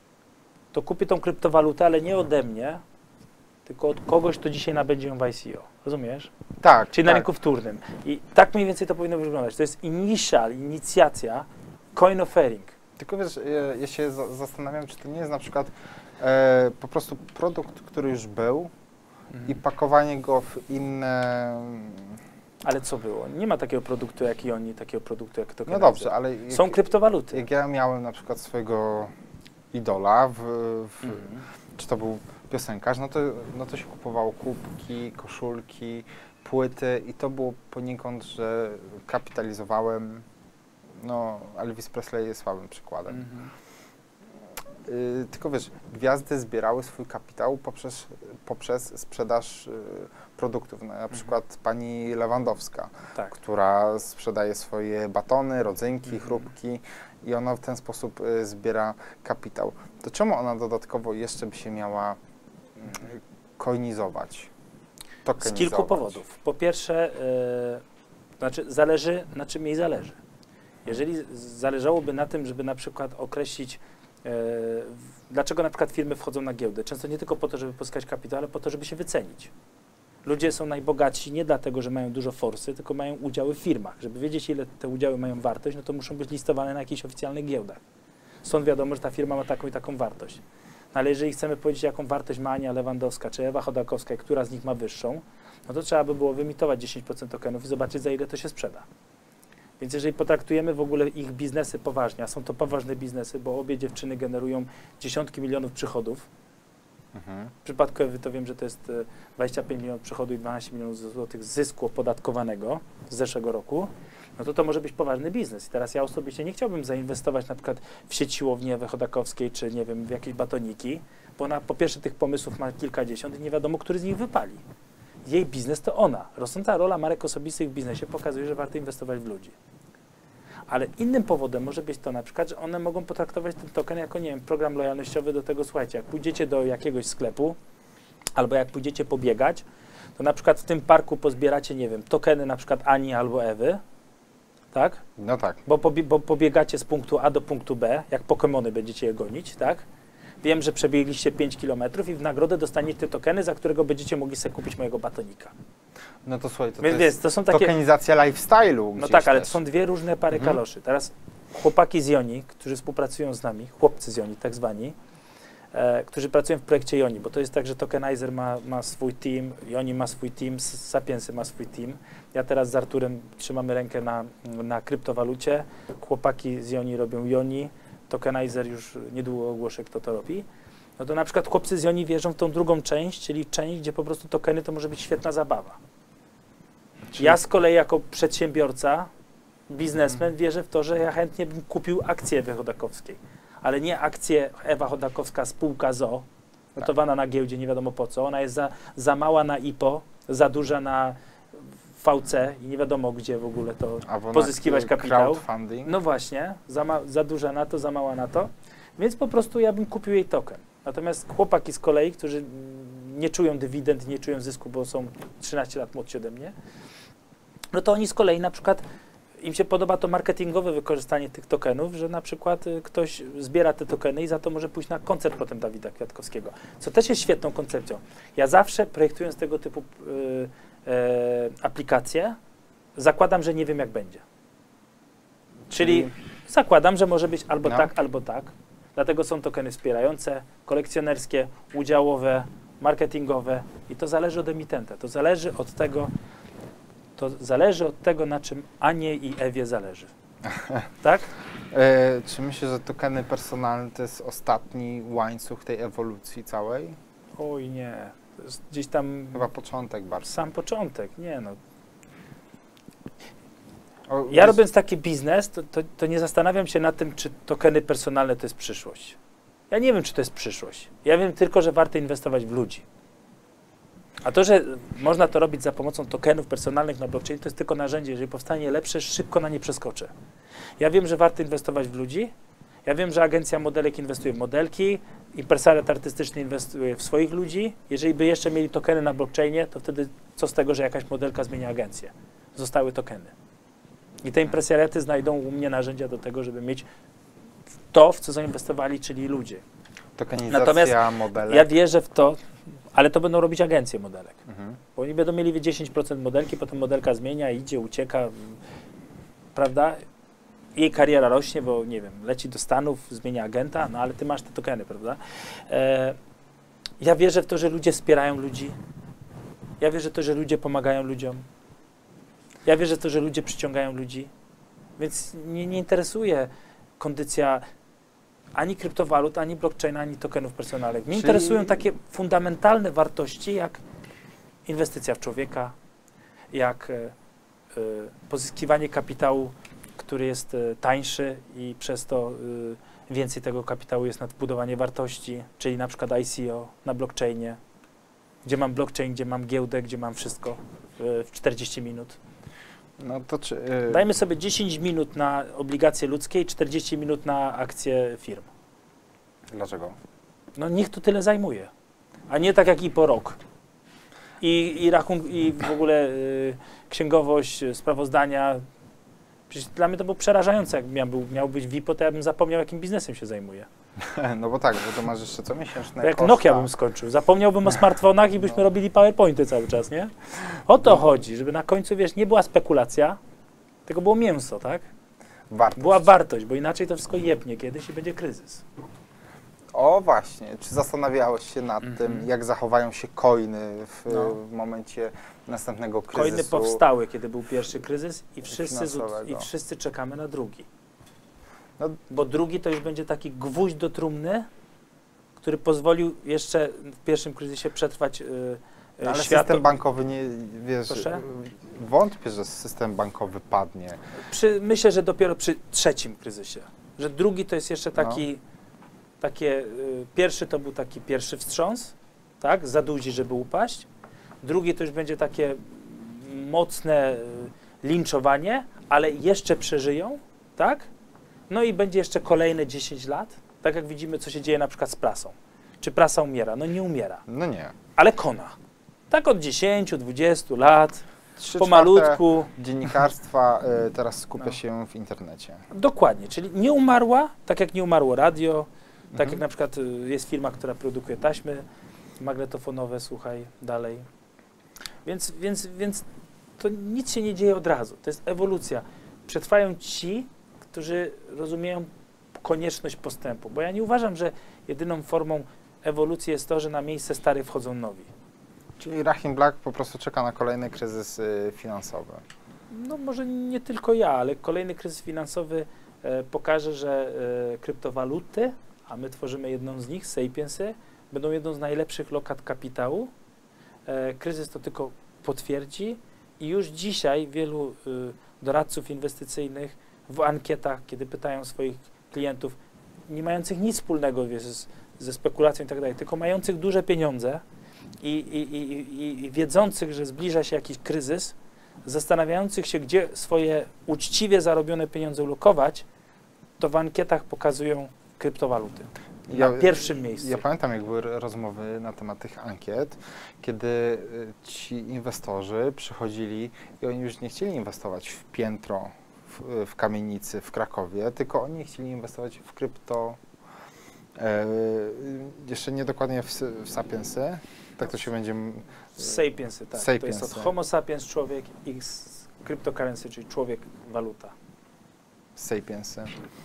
to kupi tą kryptowalutę, ale nie ode mnie, tylko od kogoś, kto dzisiaj nabędzie ją w I C O. Rozumiesz? Tak, Czyli na tak. rynku wtórnym. I tak mniej więcej to powinno wyglądać. To jest initial, inicjacja, coin offering. Tylko wiesz, ja, ja się za, zastanawiam, czy to nie jest na przykład e, po prostu produkt, który już był i pakowanie go w inne... Ale co było? Nie ma takiego produktu jak i oni, takiego produktu jak No Tokenizer. dobrze, ale jak, Są kryptowaluty. jak ja miałem na przykład swojego idola, w, w, Mhm. czy to był piosenkarz, no to, no to się kupowało kubki, koszulki, płyty i to było poniekąd, że kapitalizowałem, no Elvis Presley jest słabym przykładem. Mhm. Y, tylko wiesz, gwiazdy zbierały swój kapitał poprzez, poprzez sprzedaż y, produktów. Na, na przykład pani Lewandowska, Tak. która sprzedaje swoje batony, rodzynki, Mhm. chrupki i ona w ten sposób y, zbiera kapitał. To czemu ona dodatkowo jeszcze by się miała y, coinizować? Z Tokenizować? kilku powodów. Po pierwsze, yy, znaczy zależy, na czym jej zależy. Jeżeli z- zależałoby na tym, żeby na przykład określić, yy, w- dlaczego na przykład firmy wchodzą na giełdę, często nie tylko po to, żeby pozyskać kapitał, ale po to, żeby się wycenić. Ludzie są najbogatsi nie dlatego, że mają dużo forsy, tylko mają udziały w firmach. Żeby wiedzieć, ile te udziały mają wartość, no to muszą być listowane na jakichś oficjalnych giełdach. Stąd wiadomo, że ta firma ma taką i taką wartość. No ale jeżeli chcemy powiedzieć, jaką wartość ma Ania Lewandowska czy Ewa Chodakowska, i która z nich ma wyższą, no to trzeba by było wyemitować dziesięć procent tokenów i zobaczyć, za ile to się sprzeda. Więc jeżeli potraktujemy w ogóle ich biznesy poważnie, a są to poważne biznesy, bo obie dziewczyny generują dziesiątki milionów przychodów. Mhm. W przypadku Ewy to wiem, że to jest e, dwadzieścia pięć milionów przychodu i dwanaście milionów złotych zysku opodatkowanego z zeszłego roku, no to to może być poważny biznes. I teraz ja osobiście nie chciałbym zainwestować na przykład w sieć siłowni Ewy Chodakowskiej, czy nie wiem, w jakieś batoniki, bo ona po pierwsze tych pomysłów ma kilkadziesiąt i nie wiadomo, który z nich wypali. Jej biznes to ona. Rosnąca rola marek osobistych w biznesie pokazuje, że warto inwestować w ludzi. Ale innym powodem może być to na przykład, że one mogą potraktować ten token jako, nie wiem, program lojalnościowy do tego, słuchajcie, jak pójdziecie do jakiegoś sklepu, albo jak pójdziecie pobiegać, to na przykład w tym parku pozbieracie, nie wiem, tokeny na przykład Ani albo Ewy, tak? No tak. Bo, pobie bo pobiegacie z punktu A do punktu B, jak Pokemony będziecie je gonić, tak? Wiem, że przebiegliście pięć kilometrów i w nagrodę dostaniecie tokeny, za którego będziecie mogli sobie kupić mojego batonika. No to słuchaj, to, Więc to wiesz, jest to są takie... tokenizacja lifestyle'u No gdzieś tak, ale to też. są dwie różne pary Mhm. kaloszy. Teraz chłopaki z Joni, którzy współpracują z nami, chłopcy z Joni tak zwani, e, którzy pracują w projekcie Ioni, bo to jest tak, że Tokenizer ma, ma swój team, Ioni ma swój team, Sapiensy ma swój team. Ja teraz z Arturem trzymamy rękę na, na kryptowalucie, chłopaki z Ioni robią Ioni, Tokenizer już niedługo ogłoszę, kto to robi. No to na przykład chłopcy z Ioni wierzą w tą drugą część, czyli część, gdzie po prostu tokeny to może być świetna zabawa. Czyli... Ja z kolei jako przedsiębiorca, biznesmen hmm. wierzę w to, że ja chętnie bym kupił akcję Ewy Chodakowskiej, ale nie akcję Ewa Chodakowska spółka z o o, notowana tak. na giełdzie, nie wiadomo po co. Ona jest za, za mała na I P O, za duża na V C i nie wiadomo gdzie w ogóle to Albo pozyskiwać kapitał. Crowdfunding. No właśnie, za, ma, za duża na to, za mała na to, więc po prostu ja bym kupił jej token. Natomiast chłopaki z kolei, którzy nie czują dywidend, nie czują zysku, bo są trzynaście lat młodsi ode mnie, no to oni z kolei na przykład, im się podoba to marketingowe wykorzystanie tych tokenów, że na przykład y, ktoś zbiera te tokeny i za to może pójść na koncert potem Dawida Kwiatkowskiego, co też jest świetną koncepcją. Ja zawsze projektując tego typu y, y, aplikacje, zakładam, że nie wiem jak będzie. Czyli hmm. zakładam, że może być albo no. tak, albo tak. Dlatego są tokeny wspierające, kolekcjonerskie, udziałowe, marketingowe i to zależy od emitenta. To zależy od tego, to zależy od tego, na czym Anie i Ewie zależy. Tak? E, czy myślisz, że tokeny personalne to jest ostatni łańcuch tej ewolucji całej? Oj nie, to jest gdzieś tam... Chyba początek bardzo. Sam początek, nie no. O, ja jest... robiąc taki biznes, to, to, to nie zastanawiam się nad tym, czy tokeny personalne to jest przyszłość. Ja nie wiem, czy to jest przyszłość. Ja wiem tylko, że warto inwestować w ludzi. A to, że można to robić za pomocą tokenów personalnych na blockchain, to jest tylko narzędzie. Jeżeli powstanie lepsze, szybko na nie przeskoczę. Ja wiem, że warto inwestować w ludzi. Ja wiem, że agencja modelek inwestuje w modelki, impresariat artystyczny inwestuje w swoich ludzi. Jeżeli by jeszcze mieli tokeny na blockchainie, to wtedy co z tego, że jakaś modelka zmienia agencję? Zostały tokeny. I te impresariaty znajdą u mnie narzędzia do tego, żeby mieć to, w co zainwestowali, czyli ludzie. Tokenizacja Natomiast modelek. Ja wierzę w to, ale to będą robić agencje modelek. Mhm. Bo oni będą mieli dziesięć procent modelki, potem modelka zmienia, idzie, ucieka, prawda? Jej kariera rośnie, bo nie wiem, leci do Stanów, zmienia agenta, no ale ty masz te tokeny, prawda? E, ja wierzę w to, że ludzie wspierają ludzi. Ja wierzę w to, że ludzie pomagają ludziom. Ja wierzę w to, że ludzie przyciągają ludzi. Więc mnie nie interesuje kondycja ani kryptowalut, ani blockchaina, ani tokenów personalnych. Mnie Czyli... interesują takie fundamentalne wartości, jak inwestycja w człowieka, jak e, e, pozyskiwanie kapitału, który jest e, tańszy i przez to e, więcej tego kapitału jest na budowanie wartości, czyli na przykład I C O na blockchainie, gdzie mam blockchain, gdzie mam giełdę, gdzie mam wszystko e, w czterdzieści minut. No to czy, yy... Dajmy sobie dziesięć minut na obligacje ludzkie i czterdzieści minut na akcje firm. Dlaczego? No niech to tyle zajmuje, a nie tak jak i po rok. I, i, rachun- i w ogóle y, księgowość, sprawozdania. Przecież dla mnie to było przerażające. Jak miał, miał być W I P O, to ja bym zapomniał, jakim biznesem się zajmuje. No bo tak, bo to masz jeszcze co miesięczne Jak koszta. Nokia bym skończył. Zapomniałbym o smartfonach i byśmy no. robili PowerPointy cały czas, nie? O to no. chodzi, żeby na końcu, wiesz, nie była spekulacja, tylko było mięso, tak? Wartość. Była wartość, bo inaczej to wszystko jebnie kiedyś i będzie kryzys. O właśnie, czy zastanawiałeś się nad mm-hmm. tym, jak zachowają się coiny w, no. w momencie następnego kryzysu? Coiny powstały, kiedy był pierwszy kryzys i wszyscy, z, i wszyscy czekamy na drugi. No. Bo drugi to już będzie taki gwóźdź do trumny, który pozwolił jeszcze w pierwszym kryzysie przetrwać yy, no, ale świat. System bankowy nie, wiesz, Proszę? wątpię, że system bankowy padnie. Przy, myślę, że dopiero przy trzecim kryzysie. Że drugi to jest jeszcze taki, no. takie, y, pierwszy to był taki pierwszy wstrząs, tak, za duzi, żeby upaść. Drugi to już będzie takie mocne y, linczowanie, ale jeszcze przeżyją, tak? No i będzie jeszcze kolejne dziesięć lat, tak jak widzimy, co się dzieje na przykład z prasą. Czy prasa umiera? No nie umiera. No nie. Ale kona. Tak od dziesięciu, dwudziestu lat, pomalutku. Dziennikarstwa y, teraz skupia no. się w internecie. Dokładnie, czyli nie umarła, tak jak nie umarło radio, mhm. tak jak na przykład y, jest firma, która produkuje taśmy magnetofonowe, słuchaj, dalej. Więc, więc, więc to nic się nie dzieje od razu, to jest ewolucja. Przetrwają ci, którzy rozumieją konieczność postępu, bo ja nie uważam, że jedyną formą ewolucji jest to, że na miejsce starych wchodzą nowi. Czyli Rahim Black po prostu czeka na kolejny kryzys y, finansowy. No może nie tylko ja, ale kolejny kryzys finansowy e, pokaże, że e, kryptowaluty, a my tworzymy jedną z nich, Sapiensy, będą jedną z najlepszych lokat kapitału. E, kryzys to tylko potwierdzi i już dzisiaj wielu y, doradców inwestycyjnych w ankietach, kiedy pytają swoich klientów, nie mających nic wspólnego wiesz, z, ze spekulacją i tak dalej, tylko mających duże pieniądze i, i, i, i, i wiedzących, że zbliża się jakiś kryzys, zastanawiających się, gdzie swoje uczciwie zarobione pieniądze ulokować, to w ankietach pokazują kryptowaluty. Na Ja, pierwszym miejscu. Ja pamiętam, jak były rozmowy na temat tych ankiet, kiedy y, ci inwestorzy przychodzili i oni już nie chcieli inwestować w piętro, w, w kamienicy w Krakowie, tylko oni chcieli inwestować w krypto, e, jeszcze nie dokładnie w, w Sapiensy, tak to się będzie... Sapiensy, tak. Sapiensy. To jest od Homo sapiens człowiek i cryptocurrency, czyli człowiek waluta. Sapiensy.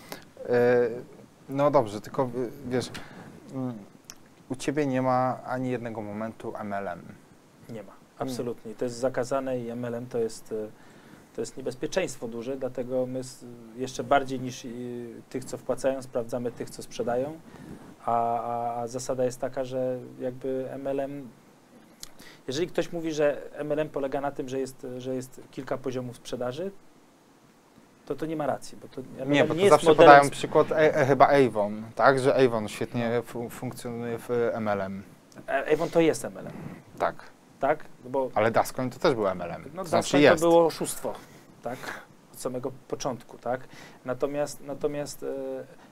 E, no dobrze, tylko wiesz, mm, u Ciebie nie ma ani jednego momentu M L M. Nie ma, absolutnie. To jest zakazane i M L M to jest, to jest niebezpieczeństwo duże, dlatego my jeszcze bardziej niż tych, co wpłacają, sprawdzamy tych, co sprzedają, a, a, a zasada jest taka, że jakby M L M, jeżeli ktoś mówi, że M L M polega na tym, że jest, że jest kilka poziomów sprzedaży, to to nie ma racji, bo to M L M Nie, bo to nie jest zawsze modelem... podają przykład e, e, chyba Avon, tak, że Avon świetnie fu funkcjonuje w M L M. Avon to jest M L M, Tak, tak? Bo ale Dascoin to też był M L M. no, to znaczy Dascoin jest. to było oszustwo, tak? Od samego początku, tak? Natomiast, natomiast e,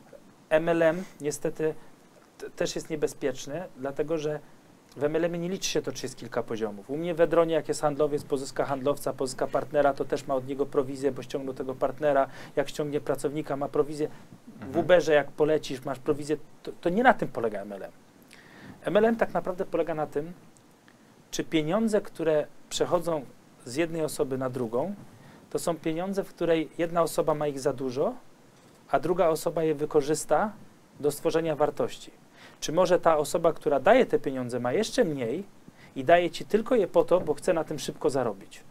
M L M niestety t, też jest niebezpieczny, dlatego że w M L M nie liczy się to, czy jest kilka poziomów. U mnie w Edronie, jak jest handlowiec, pozyska handlowca, pozyska partnera, to też ma od niego prowizję, bo ściągnął tego partnera. Jak ściągnie pracownika, ma prowizję. W Uberze, jak polecisz, masz prowizję. To, to nie na tym polega M L M. M L M tak naprawdę polega na tym, czy pieniądze, które przechodzą z jednej osoby na drugą, to są pieniądze, w której jedna osoba ma ich za dużo, a druga osoba je wykorzysta do stworzenia wartości. Czy może ta osoba, która daje te pieniądze, ma jeszcze mniej i daje ci tylko je po to, bo chce na tym szybko zarobić?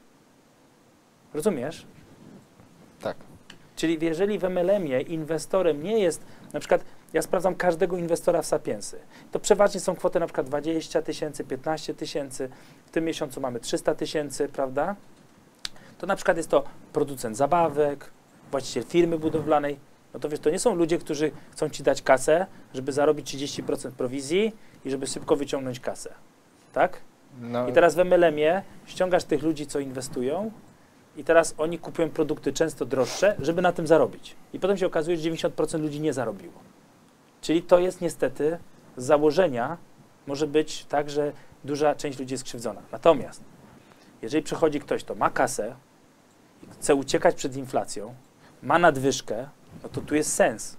Rozumiesz? Tak. Czyli jeżeli w M L M-ie inwestorem nie jest, na przykład ja sprawdzam każdego inwestora w Sapiensy, to przeważnie są kwoty na przykład dwadzieścia tysięcy, piętnaście tysięcy, w tym miesiącu mamy trzysta tysięcy, prawda? To na przykład jest to producent zabawek, właściciel firmy budowlanej. No to wiesz, to nie są ludzie, którzy chcą ci dać kasę, żeby zarobić trzydzieści procent prowizji i żeby szybko wyciągnąć kasę, tak? No, I teraz w M L M-ie ściągasz tych ludzi, co inwestują i teraz oni kupują produkty często droższe, żeby na tym zarobić. I potem się okazuje, że dziewięćdziesiąt procent ludzi nie zarobiło. Czyli to jest niestety z założenia, może być tak, że duża część ludzi jest skrzywdzona. Natomiast jeżeli przychodzi ktoś, kto ma kasę, chce uciekać przed inflacją, ma nadwyżkę, no to tu jest sens.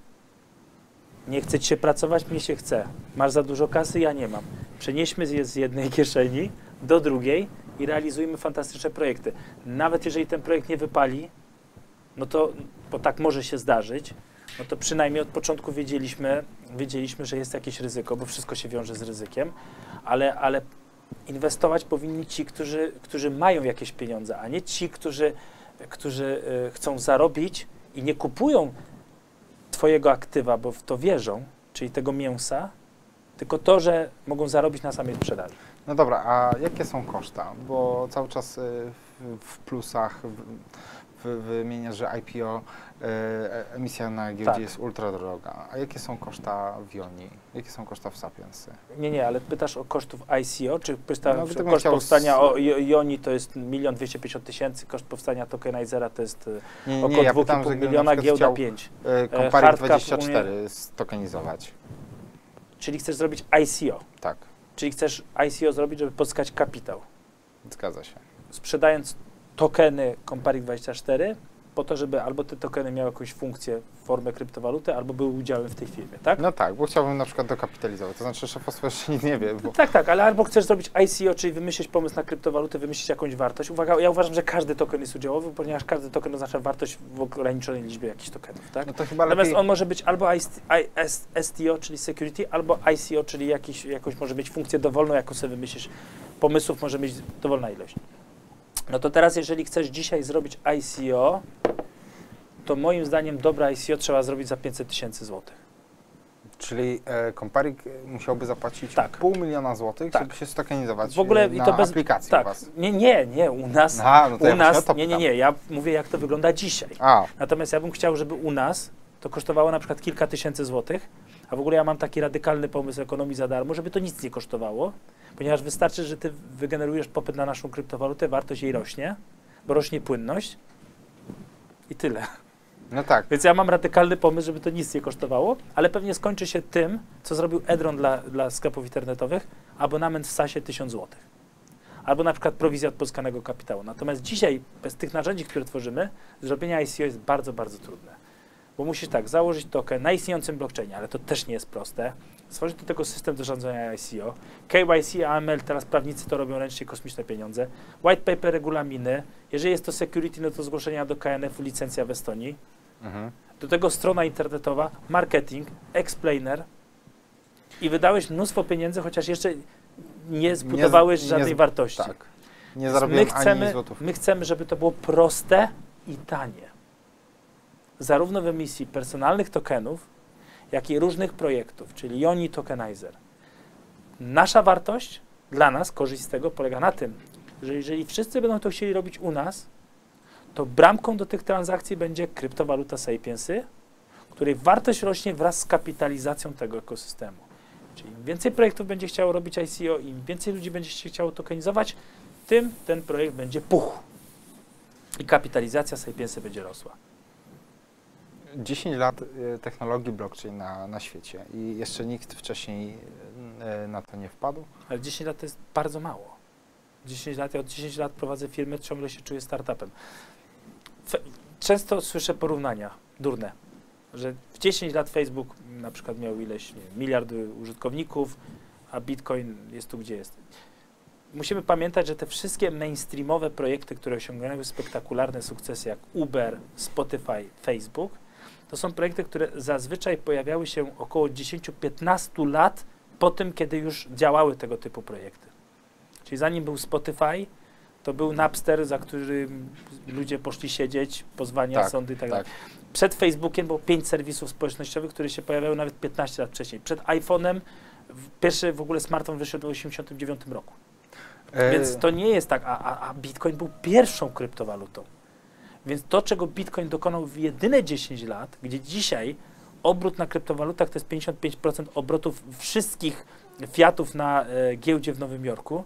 Nie chce ci się pracować, mnie się chce. Masz za dużo kasy, ja nie mam. Przenieśmy je z jednej kieszeni do drugiej i realizujmy fantastyczne projekty. Nawet jeżeli ten projekt nie wypali, no to, bo tak może się zdarzyć, no to przynajmniej od początku wiedzieliśmy, wiedzieliśmy, że jest jakieś ryzyko, bo wszystko się wiąże z ryzykiem, ale, ale inwestować powinni ci, którzy, którzy mają jakieś pieniądze, a nie ci, którzy, którzy y, chcą zarobić i nie kupują twojego aktywa, bo w to wierzą, czyli tego mięsa, tylko to, że mogą zarobić na samej sprzedaży. no dobra, a jakie są koszta? Bo cały czas y, w, w plusach w, w, wymienia, że I P O, y, emisja na giełdzie Tak. jest ultra droga. A jakie są koszta w Joni? Jakie są koszta w Sapiensy? Nie, nie, ale pytasz o kosztów I C O, czy pytasz No, o gdybym koszt chciał powstania z- o Joni to jest milion dwieście pięćdziesiąt tysięcy, koszt powstania tokenizera to jest y, Nie, nie, około nie ja dwa i pytam, pół że gdybym miliona, na przykład giełda chciał pięć. y, Comparik hardcap dwadzieścia cztery stokenizować. Czyli chcesz zrobić I C O, Tak, czyli chcesz I C O zrobić, żeby pozyskać kapitał. zgadza się. Sprzedając tokeny Comparik dwadzieścia cztery, po to, żeby albo te tokeny miały jakąś funkcję, formę kryptowaluty, albo były udziałem w tej firmie, tak? No tak, bo chciałbym na przykład dokapitalizować, to znaczy szefostwo jeszcze nic nie wie. Bo... Tak, tak, ale albo chcesz zrobić I C O, czyli wymyślić pomysł na kryptowalutę, wymyślić jakąś wartość. Uwaga, ja uważam, że każdy token jest udziałowy, ponieważ każdy token oznacza wartość w ograniczonej liczbie jakichś tokenów, tak? No to chyba Natomiast lepiej... on może być albo S T O, czyli security, albo I C O, czyli jakiś, jakąś może mieć funkcję dowolną, jaką sobie wymyślisz. Pomysłów może mieć dowolna ilość. No to teraz, jeżeli chcesz dzisiaj zrobić I C O, to moim zdaniem dobre I C O trzeba zrobić za pięćset tysięcy złotych. Czyli e, Comparik musiałby zapłacić Tak. pół miliona złotych, Tak. żeby się stokenizować W ogóle na i to bez aplikacji tak. u was. Nie, nie, nie, u nas, Aha, no to u ja właśnie o nas, to nie, nie, pytam. nie, ja mówię, jak to wygląda dzisiaj. A, Natomiast ja bym chciał, żeby u nas to kosztowało na przykład kilka tysięcy złotych, a w ogóle ja mam taki radykalny pomysł ekonomii za darmo, żeby to nic nie kosztowało, ponieważ wystarczy, że ty wygenerujesz popyt na naszą kryptowalutę, wartość jej rośnie, bo rośnie płynność i tyle. no tak. Więc ja mam radykalny pomysł, żeby to nic nie kosztowało, ale pewnie skończy się tym, co zrobił Edron dla, dla sklepów internetowych, abonament w sasie tysiąc złotych. Albo na przykład prowizja od pozyskanego kapitału. Natomiast dzisiaj, bez tych narzędzi, które tworzymy, zrobienie I C O jest bardzo, bardzo trudne. Bo musisz tak, założyć token na istniejącym blockchainie, ale to też nie jest proste. Stworzyć do tego system do zarządzania I C O. K Y C, A M L, teraz prawnicy to robią ręcznie, kosmiczne pieniądze. White paper, regulaminy. Jeżeli jest to security, no to zgłoszenia do K N F u, licencja w Estonii. Mhm. Do tego strona internetowa, marketing, explainer i wydałeś mnóstwo pieniędzy, chociaż jeszcze nie zbudowałeś Nie z- żadnej nie z- wartości. Tak. Nie Więc zarobiłem my ani chcemy, złotówki. my chcemy, żeby to było proste i tanie. Zarówno w emisji personalnych tokenów, jak i różnych projektów, czyli Yoni Tokenizer. Nasza wartość dla nas, korzyść z tego polega na tym, że jeżeli wszyscy będą to chcieli robić u nas, to bramką do tych transakcji będzie kryptowaluta Sapiensy, której wartość rośnie wraz z kapitalizacją tego ekosystemu. Czyli im więcej projektów będzie chciało robić I C O, im więcej ludzi będzie się chciało tokenizować, tym ten projekt będzie puchł. I kapitalizacja Sapiensy będzie rosła. dziesięć lat y, technologii blockchain na, na świecie i jeszcze nikt wcześniej y, na to nie wpadł. Ale dziesięć lat to jest bardzo mało. dziesięć lat, ja od dziesięciu lat prowadzę firmę, ciągle się czuję startupem. Fe, często słyszę porównania durne, że w dziesięć lat Facebook na przykład miał ileś, nie wiem, miliardy użytkowników, a Bitcoin jest tu, gdzie jest. Musimy pamiętać, że te wszystkie mainstreamowe projekty, które osiągnęły spektakularne sukcesy, jak Uber, Spotify, Facebook, to są projekty, które zazwyczaj pojawiały się około dziesięć do piętnastu lat po tym, kiedy już działały tego typu projekty. Czyli zanim był Spotify, to był Napster, za którym ludzie poszli siedzieć, pozwania, Tak, sądy i tak tak. dalej. Przed Facebookiem było pięć serwisów społecznościowych, które się pojawiały nawet piętnaście lat wcześniej. Przed iPhone'em w- pierwszy w ogóle smartfon wyszedł w osiemdziesiątym dziewiątym roku. E, Więc to nie jest tak, a, a, a Bitcoin był pierwszą kryptowalutą. Więc to, czego Bitcoin dokonał w jedyne dziesięć lat, gdzie dzisiaj obrót na kryptowalutach to jest pięćdziesiąt pięć procent obrotów wszystkich fiatów na e, giełdzie w Nowym Jorku,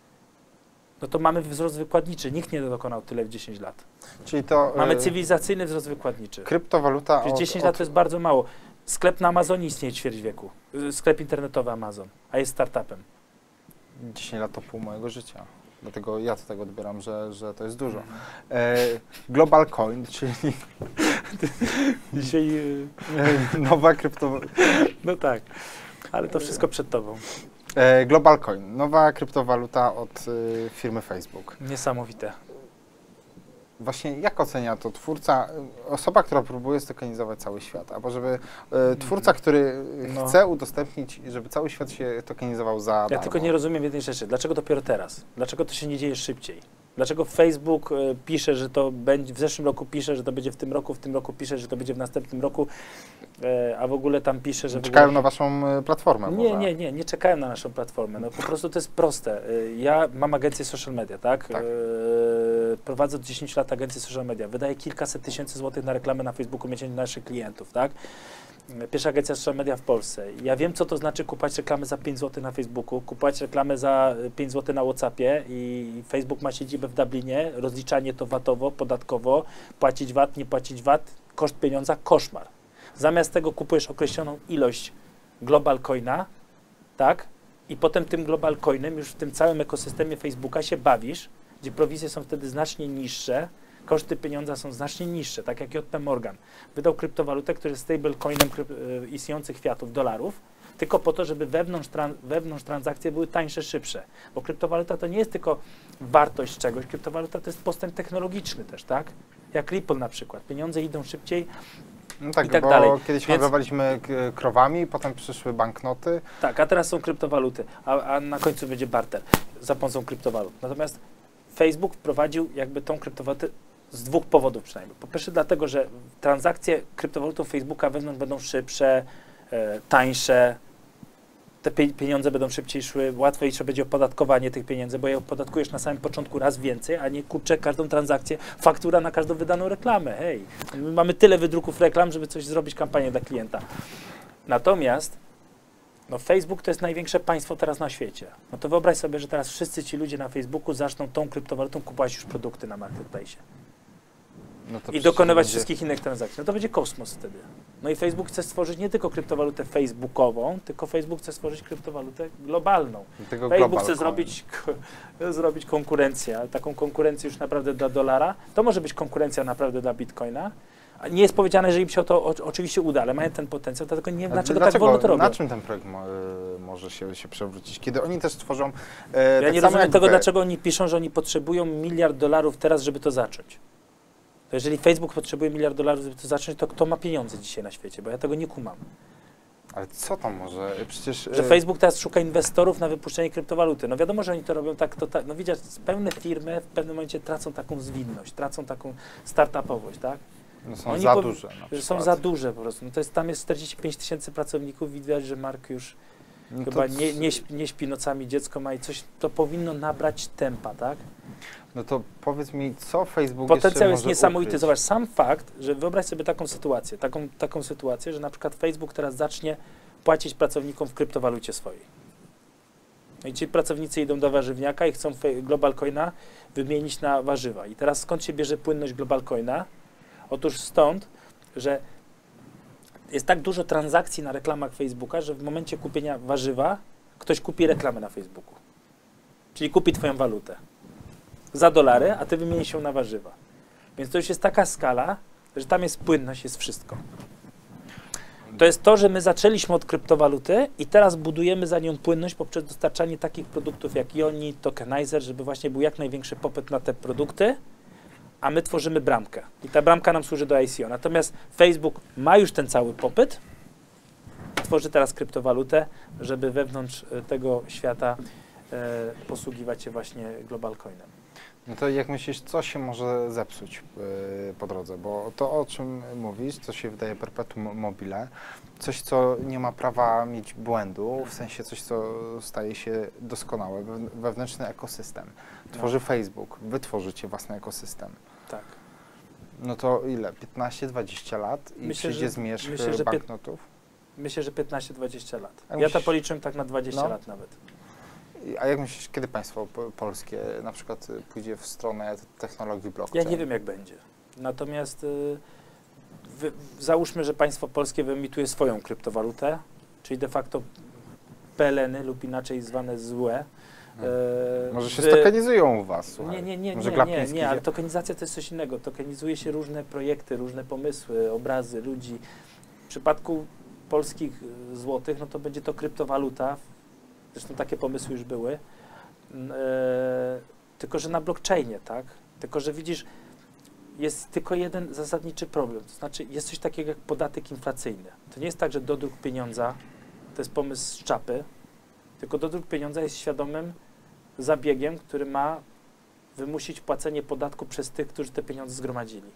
no to mamy wzrost wykładniczy. Nikt nie dokonał tyle w dziesięć lat. Czyli to Mamy e, cywilizacyjny wzrost wykładniczy. kryptowaluta Przez od, dziesięć od, lat to jest bardzo mało. Sklep na Amazonie istnieje ćwierć wieku. Y, Sklep internetowy Amazon, a jest startupem. dziesięć lat to pół mojego życia. Dlatego ja do tego odbieram, że, że to jest dużo. Mhm. E, Global Coin, czyli Dzisiaj, y, e, nowa kryptowaluta. no tak, ale to wszystko przed tobą. E, Global Coin, nowa kryptowaluta od e, firmy Facebook. Niesamowite. Właśnie jak ocenia to twórca, e, osoba, która próbuje stokenizować cały świat, albo żeby e, twórca, który No. chce udostępnić, żeby cały świat się tokenizował za Ja darmo. tylko nie rozumiem jednej rzeczy. Dlaczego dopiero teraz? Dlaczego to się nie dzieje szybciej? Dlaczego Facebook y, pisze, że to będzie, w zeszłym roku pisze, że to będzie w tym roku, w tym roku pisze, że to będzie w następnym roku, y, a w ogóle tam pisze, że w Czekają ogóle... na waszą e, platformę. Nie, może. nie, nie, nie czekają na naszą platformę. No po prostu to jest proste. Y, Ja mam agencję social media, tak? Tak. Y, Prowadzę od dziesięciu lat agencję social media. Wydaję kilkaset tysięcy złotych na reklamę na Facebooku miesięcznie dla naszych klientów, tak? Pierwsza agencja social media w Polsce. Ja wiem, co to znaczy kupować reklamę za pięć złotych na Facebooku, kupować reklamę za pięć złotych na WhatsAppie i Facebook ma siedzibę w Dublinie, rozliczanie to vatowo, podatkowo, płacić V A T, nie płacić V A T, koszt pieniądza, koszmar. Zamiast tego kupujesz określoną ilość Global Coina, tak? I potem tym Global Coinem już w tym całym ekosystemie Facebooka się bawisz, gdzie prowizje są wtedy znacznie niższe, Koszty pieniądza są znacznie niższe, tak jak J P Morgan. Wydał kryptowalutę, który jest stablecoinem y, istniejących fiatów, dolarów, tylko po to, żeby wewnątrz, tran wewnątrz transakcje były tańsze, szybsze. Bo kryptowaluta to nie jest tylko wartość czegoś, kryptowaluta to jest postęp technologiczny też, tak? Jak Ripple na przykład. Pieniądze idą szybciej. No tak, i tak bo dalej. kiedyś Więc, handlowaliśmy krowami, potem przyszły banknoty. tak, a teraz są kryptowaluty, a, a na końcu będzie barter za pomocą kryptowalut. Natomiast Facebook wprowadził jakby tą kryptowalutę z dwóch powodów przynajmniej. Po pierwsze dlatego, że transakcje kryptowalutą Facebooka wewnątrz będą szybsze, e, tańsze, te pieniądze będą szybciej szły, łatwiejsze będzie opodatkowanie tych pieniędzy, bo je opodatkujesz na samym początku raz więcej, a nie kurczę każdą transakcję, faktura na każdą wydaną reklamę. Hej, my mamy tyle wydruków reklam, żeby coś zrobić, kampanię dla klienta. Natomiast no Facebook to jest największe państwo teraz na świecie. No to wyobraź sobie, że teraz wszyscy ci ludzie na Facebooku zaczną tą kryptowalutą kupować już produkty na marketplace. No to I dokonywać będzie... wszystkich innych transakcji. No to będzie kosmos wtedy. No i Facebook chce stworzyć nie tylko kryptowalutę facebookową, tylko Facebook chce stworzyć kryptowalutę globalną. Tego Facebook chce zrobić, zrobić konkurencję, ale taką konkurencję już naprawdę dla dolara. To może być konkurencja naprawdę dla bitcoina. Nie jest powiedziane, że im się to o, oczywiście uda, ale mają ten potencjał, dlatego nie wiem, dlaczego, dlaczego tak wolno to robią. Na czym ten projekt mo, y, może się, się przewrócić? Kiedy oni też tworzą... Y, ja tak nie rozumiem tego, wy. dlaczego oni piszą, że oni potrzebują miliard dolarów teraz, żeby to zacząć. To jeżeli Facebook potrzebuje miliard dolarów, żeby to zacząć, to kto ma pieniądze dzisiaj na świecie? Bo ja tego nie kumam. Ale co tam może? Przecież... Że Facebook teraz szuka inwestorów na wypuszczenie kryptowaluty. No wiadomo, że oni to robią tak, to tak. No widzisz, pełne firmy w pewnym momencie tracą taką zwinność, tracą taką startupowość, tak? No są oni za po, duże. Na są za duże po prostu. No to jest, tam jest czterdzieści pięć tysięcy pracowników, widać, że Mark już no chyba to... nie, nie, śpi, nie śpi nocami, dziecko ma i coś, to powinno nabrać tempa, tak? No to powiedz mi, co Facebook Potencjał jest może niesamowity. ukryć? Zobacz, sam fakt, że wyobraź sobie taką sytuację, taką, taką sytuację, że na przykład Facebook teraz zacznie płacić pracownikom w kryptowalucie swojej. No i ci pracownicy idą do warzywniaka i chcą Global Coina wymienić na warzywa. I teraz skąd się bierze płynność Global Coina? Otóż stąd, że jest tak dużo transakcji na reklamach Facebooka, że w momencie kupienia warzywa ktoś kupi reklamę na Facebooku. Czyli kupi twoją walutę za dolary, a ty wymienisz ją na warzywa. Więc to już jest taka skala, że tam jest płynność, jest wszystko. To jest to, że my zaczęliśmy od kryptowaluty i teraz budujemy za nią płynność poprzez dostarczanie takich produktów jak Yoni, Tokenizer, żeby właśnie był jak największy popyt na te produkty, a my tworzymy bramkę. I ta bramka nam służy do I C O. Natomiast Facebook ma już ten cały popyt, tworzy teraz kryptowalutę, żeby wewnątrz tego świata e, posługiwać się właśnie Global Coinem. No to jak myślisz, co się może zepsuć yy, po drodze? Bo to, o czym mówisz, co się wydaje perpetuum mobile, coś, co nie ma prawa mieć błędu, w sensie coś, co staje się doskonałe, wewnętrzny ekosystem. Tworzy no. Facebook, wy tworzycie własny ekosystem. Tak. No to ile? piętnaście dwadzieścia lat i myślę, przyjdzie zmierzch myślę, że banknotów? Myślę, że piętnaście dwadzieścia lat. A ja myślisz, to policzyłem tak na dwadzieścia no. lat nawet. A jak myślisz, kiedy państwo polskie na przykład pójdzie w stronę technologii blockchain? Ja nie wiem, jak będzie. Natomiast y, wy, załóżmy, że państwo polskie wyemituje swoją kryptowalutę, czyli de facto P L N-y lub inaczej zwane złe. Hmm. E, Może się wy... stokenizują u was, słuchaj. Nie, nie, nie, Może nie, nie, nie, ale tokenizacja to jest coś innego. Tokenizuje się różne projekty, różne pomysły, obrazy, ludzi. W przypadku polskich złotych, no to będzie to kryptowaluta. Zresztą takie pomysły już były, e, tylko że na blockchainie, tak? Tylko że widzisz, jest tylko jeden zasadniczy problem, to znaczy jest coś takiego jak podatek inflacyjny. To nie jest tak, że dodruk pieniądza to jest pomysł z czapy, tylko dodruk pieniądza jest świadomym zabiegiem, który ma wymusić płacenie podatku przez tych, którzy te pieniądze zgromadzili.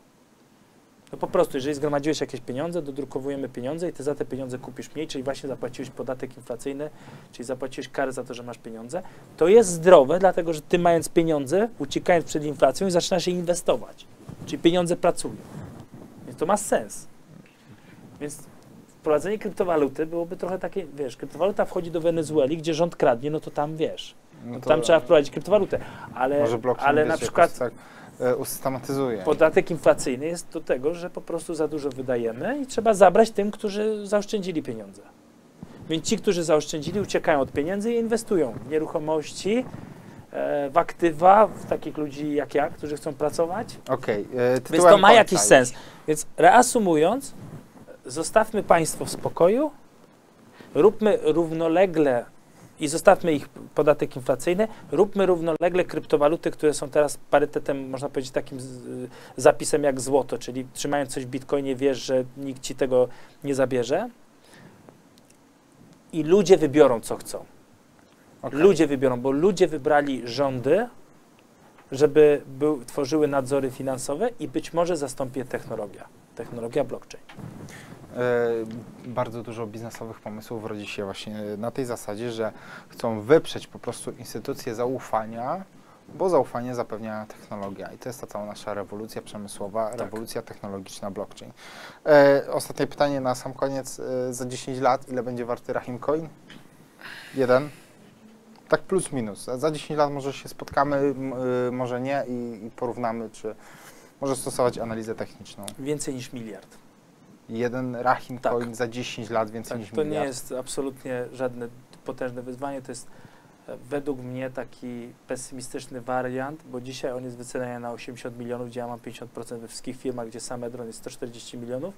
No po prostu, jeżeli zgromadziłeś jakieś pieniądze, dodrukowujemy pieniądze i ty za te pieniądze kupisz mniej, czyli właśnie zapłaciłeś podatek inflacyjny, czyli zapłaciłeś karę za to, że masz pieniądze. To jest zdrowe, dlatego że ty mając pieniądze, uciekając przed inflacją, zaczynasz je inwestować. Czyli pieniądze pracują. Więc to ma sens. Więc wprowadzenie kryptowaluty byłoby trochę takie, wiesz, kryptowaluta wchodzi do Wenezueli, gdzie rząd kradnie, no to tam wiesz, no to tam trzeba wprowadzić kryptowalutę. Ale, ale na przykład tak usystematyzuje. Podatek inflacyjny jest do tego, że po prostu za dużo wydajemy i trzeba zabrać tym, którzy zaoszczędzili pieniądze. Więc ci, którzy zaoszczędzili, uciekają od pieniędzy i inwestują w nieruchomości, e, w aktywa, w takich ludzi jak ja, którzy chcą pracować. Okej. Okay. Więc to ma jakiś sens. Więc reasumując, zostawmy państwo w spokoju, róbmy równolegle i zostawmy ich podatek inflacyjny, róbmy równolegle kryptowaluty, które są teraz parytetem, można powiedzieć, takim z, zapisem jak złoto, czyli trzymając coś w bitcoinie, wiesz, że nikt ci tego nie zabierze. I ludzie wybiorą, co chcą. Okay. Ludzie wybiorą, bo ludzie wybrali rządy, żeby był, tworzyły nadzory finansowe i być może zastąpi je technologia. Technologia blockchain. Yy, bardzo dużo biznesowych pomysłów rodzi się właśnie na tej zasadzie, że chcą wyprzeć po prostu instytucje zaufania, bo zaufanie zapewnia technologia i to jest ta cała nasza rewolucja przemysłowa, tak. rewolucja technologiczna blockchain. Yy, ostatnie pytanie na sam koniec. Yy, za dziesięć lat ile będzie warty Rahim Coin? Jeden? Tak plus minus. Za dziesięć lat może się spotkamy, yy, może nie i, i porównamy, czy może stosować analizę techniczną. Więcej niż miliard. Jeden Rahim tak. Coin za dziesięć lat więcej tak, niż to miliard. To nie jest absolutnie żadne potężne wyzwanie, to jest e, według mnie taki pesymistyczny wariant, bo dzisiaj on jest wyceniany na osiemdziesiąt milionów, gdzie ja mam pięćdziesiąt procent we wszystkich firmach, gdzie sam Edron jest sto czterdzieści milionów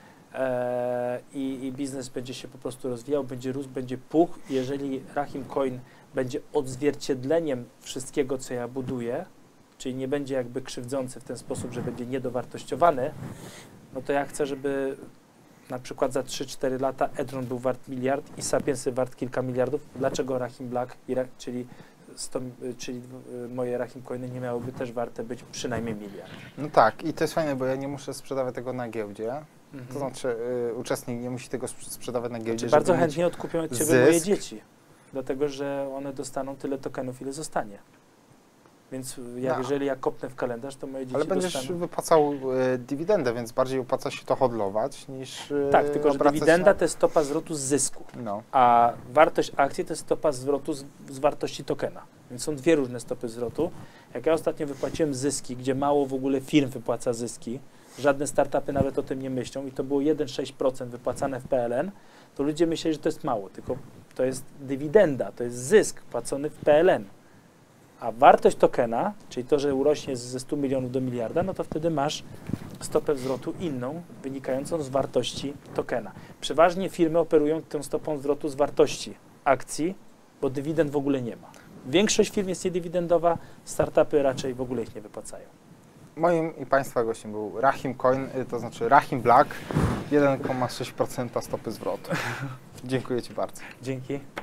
e, i, i biznes będzie się po prostu rozwijał, będzie rósł, będzie puch. Jeżeli Rahim Coin będzie odzwierciedleniem wszystkiego, co ja buduję, czyli nie będzie jakby krzywdzący w ten sposób, że będzie niedowartościowany, no to ja chcę, żeby na przykład za trzy cztery lata Edron był wart miliard i Sapiensy wart kilka miliardów. Dlaczego Rahim Black, czyli, sto, czyli moje Rahim Coiny nie miałyby też warte być przynajmniej miliard? No tak, i to jest fajne, bo ja nie muszę sprzedawać tego na giełdzie. Mhm. To znaczy y, uczestnik nie musi tego sprzedawać na giełdzie. Znaczy, bardzo chętnie odkupią od Ciebie moje dzieci, dlatego że one dostaną tyle tokenów, ile zostanie. Więc jak, no. jeżeli ja kopnę w kalendarz, to moje dzieci Ale będziesz dostaną... wypłacał y, dywidendę, więc bardziej opłaca się to hodlować niż y, Tak, tylko że dywidenda na... to jest stopa zwrotu z zysku, no. a wartość akcji to jest stopa zwrotu z, z wartości tokena. Więc są dwie różne stopy zwrotu. Jak ja ostatnio wypłaciłem zyski, gdzie mało w ogóle firm wypłaca zyski, żadne startupy nawet o tym nie myślą i to było jeden przecinek sześć procent wypłacane w P L N, to ludzie myśleli, że to jest mało, tylko to jest dywidenda, to jest zysk płacony w P L N. A wartość tokena, czyli to, że urośnie ze stu milionów do miliarda, no to wtedy masz stopę zwrotu inną, wynikającą z wartości tokena. Przeważnie firmy operują tą stopą zwrotu z wartości akcji, bo dywidend w ogóle nie ma. Większość firm jest niedywidendowa, startupy raczej w ogóle ich nie wypłacają. Moim i Państwa gościem był Rahim Coin, to znaczy Rahim Black, jeden przecinek sześć procent stopy zwrotu. Dziękuję Ci bardzo. Dzięki.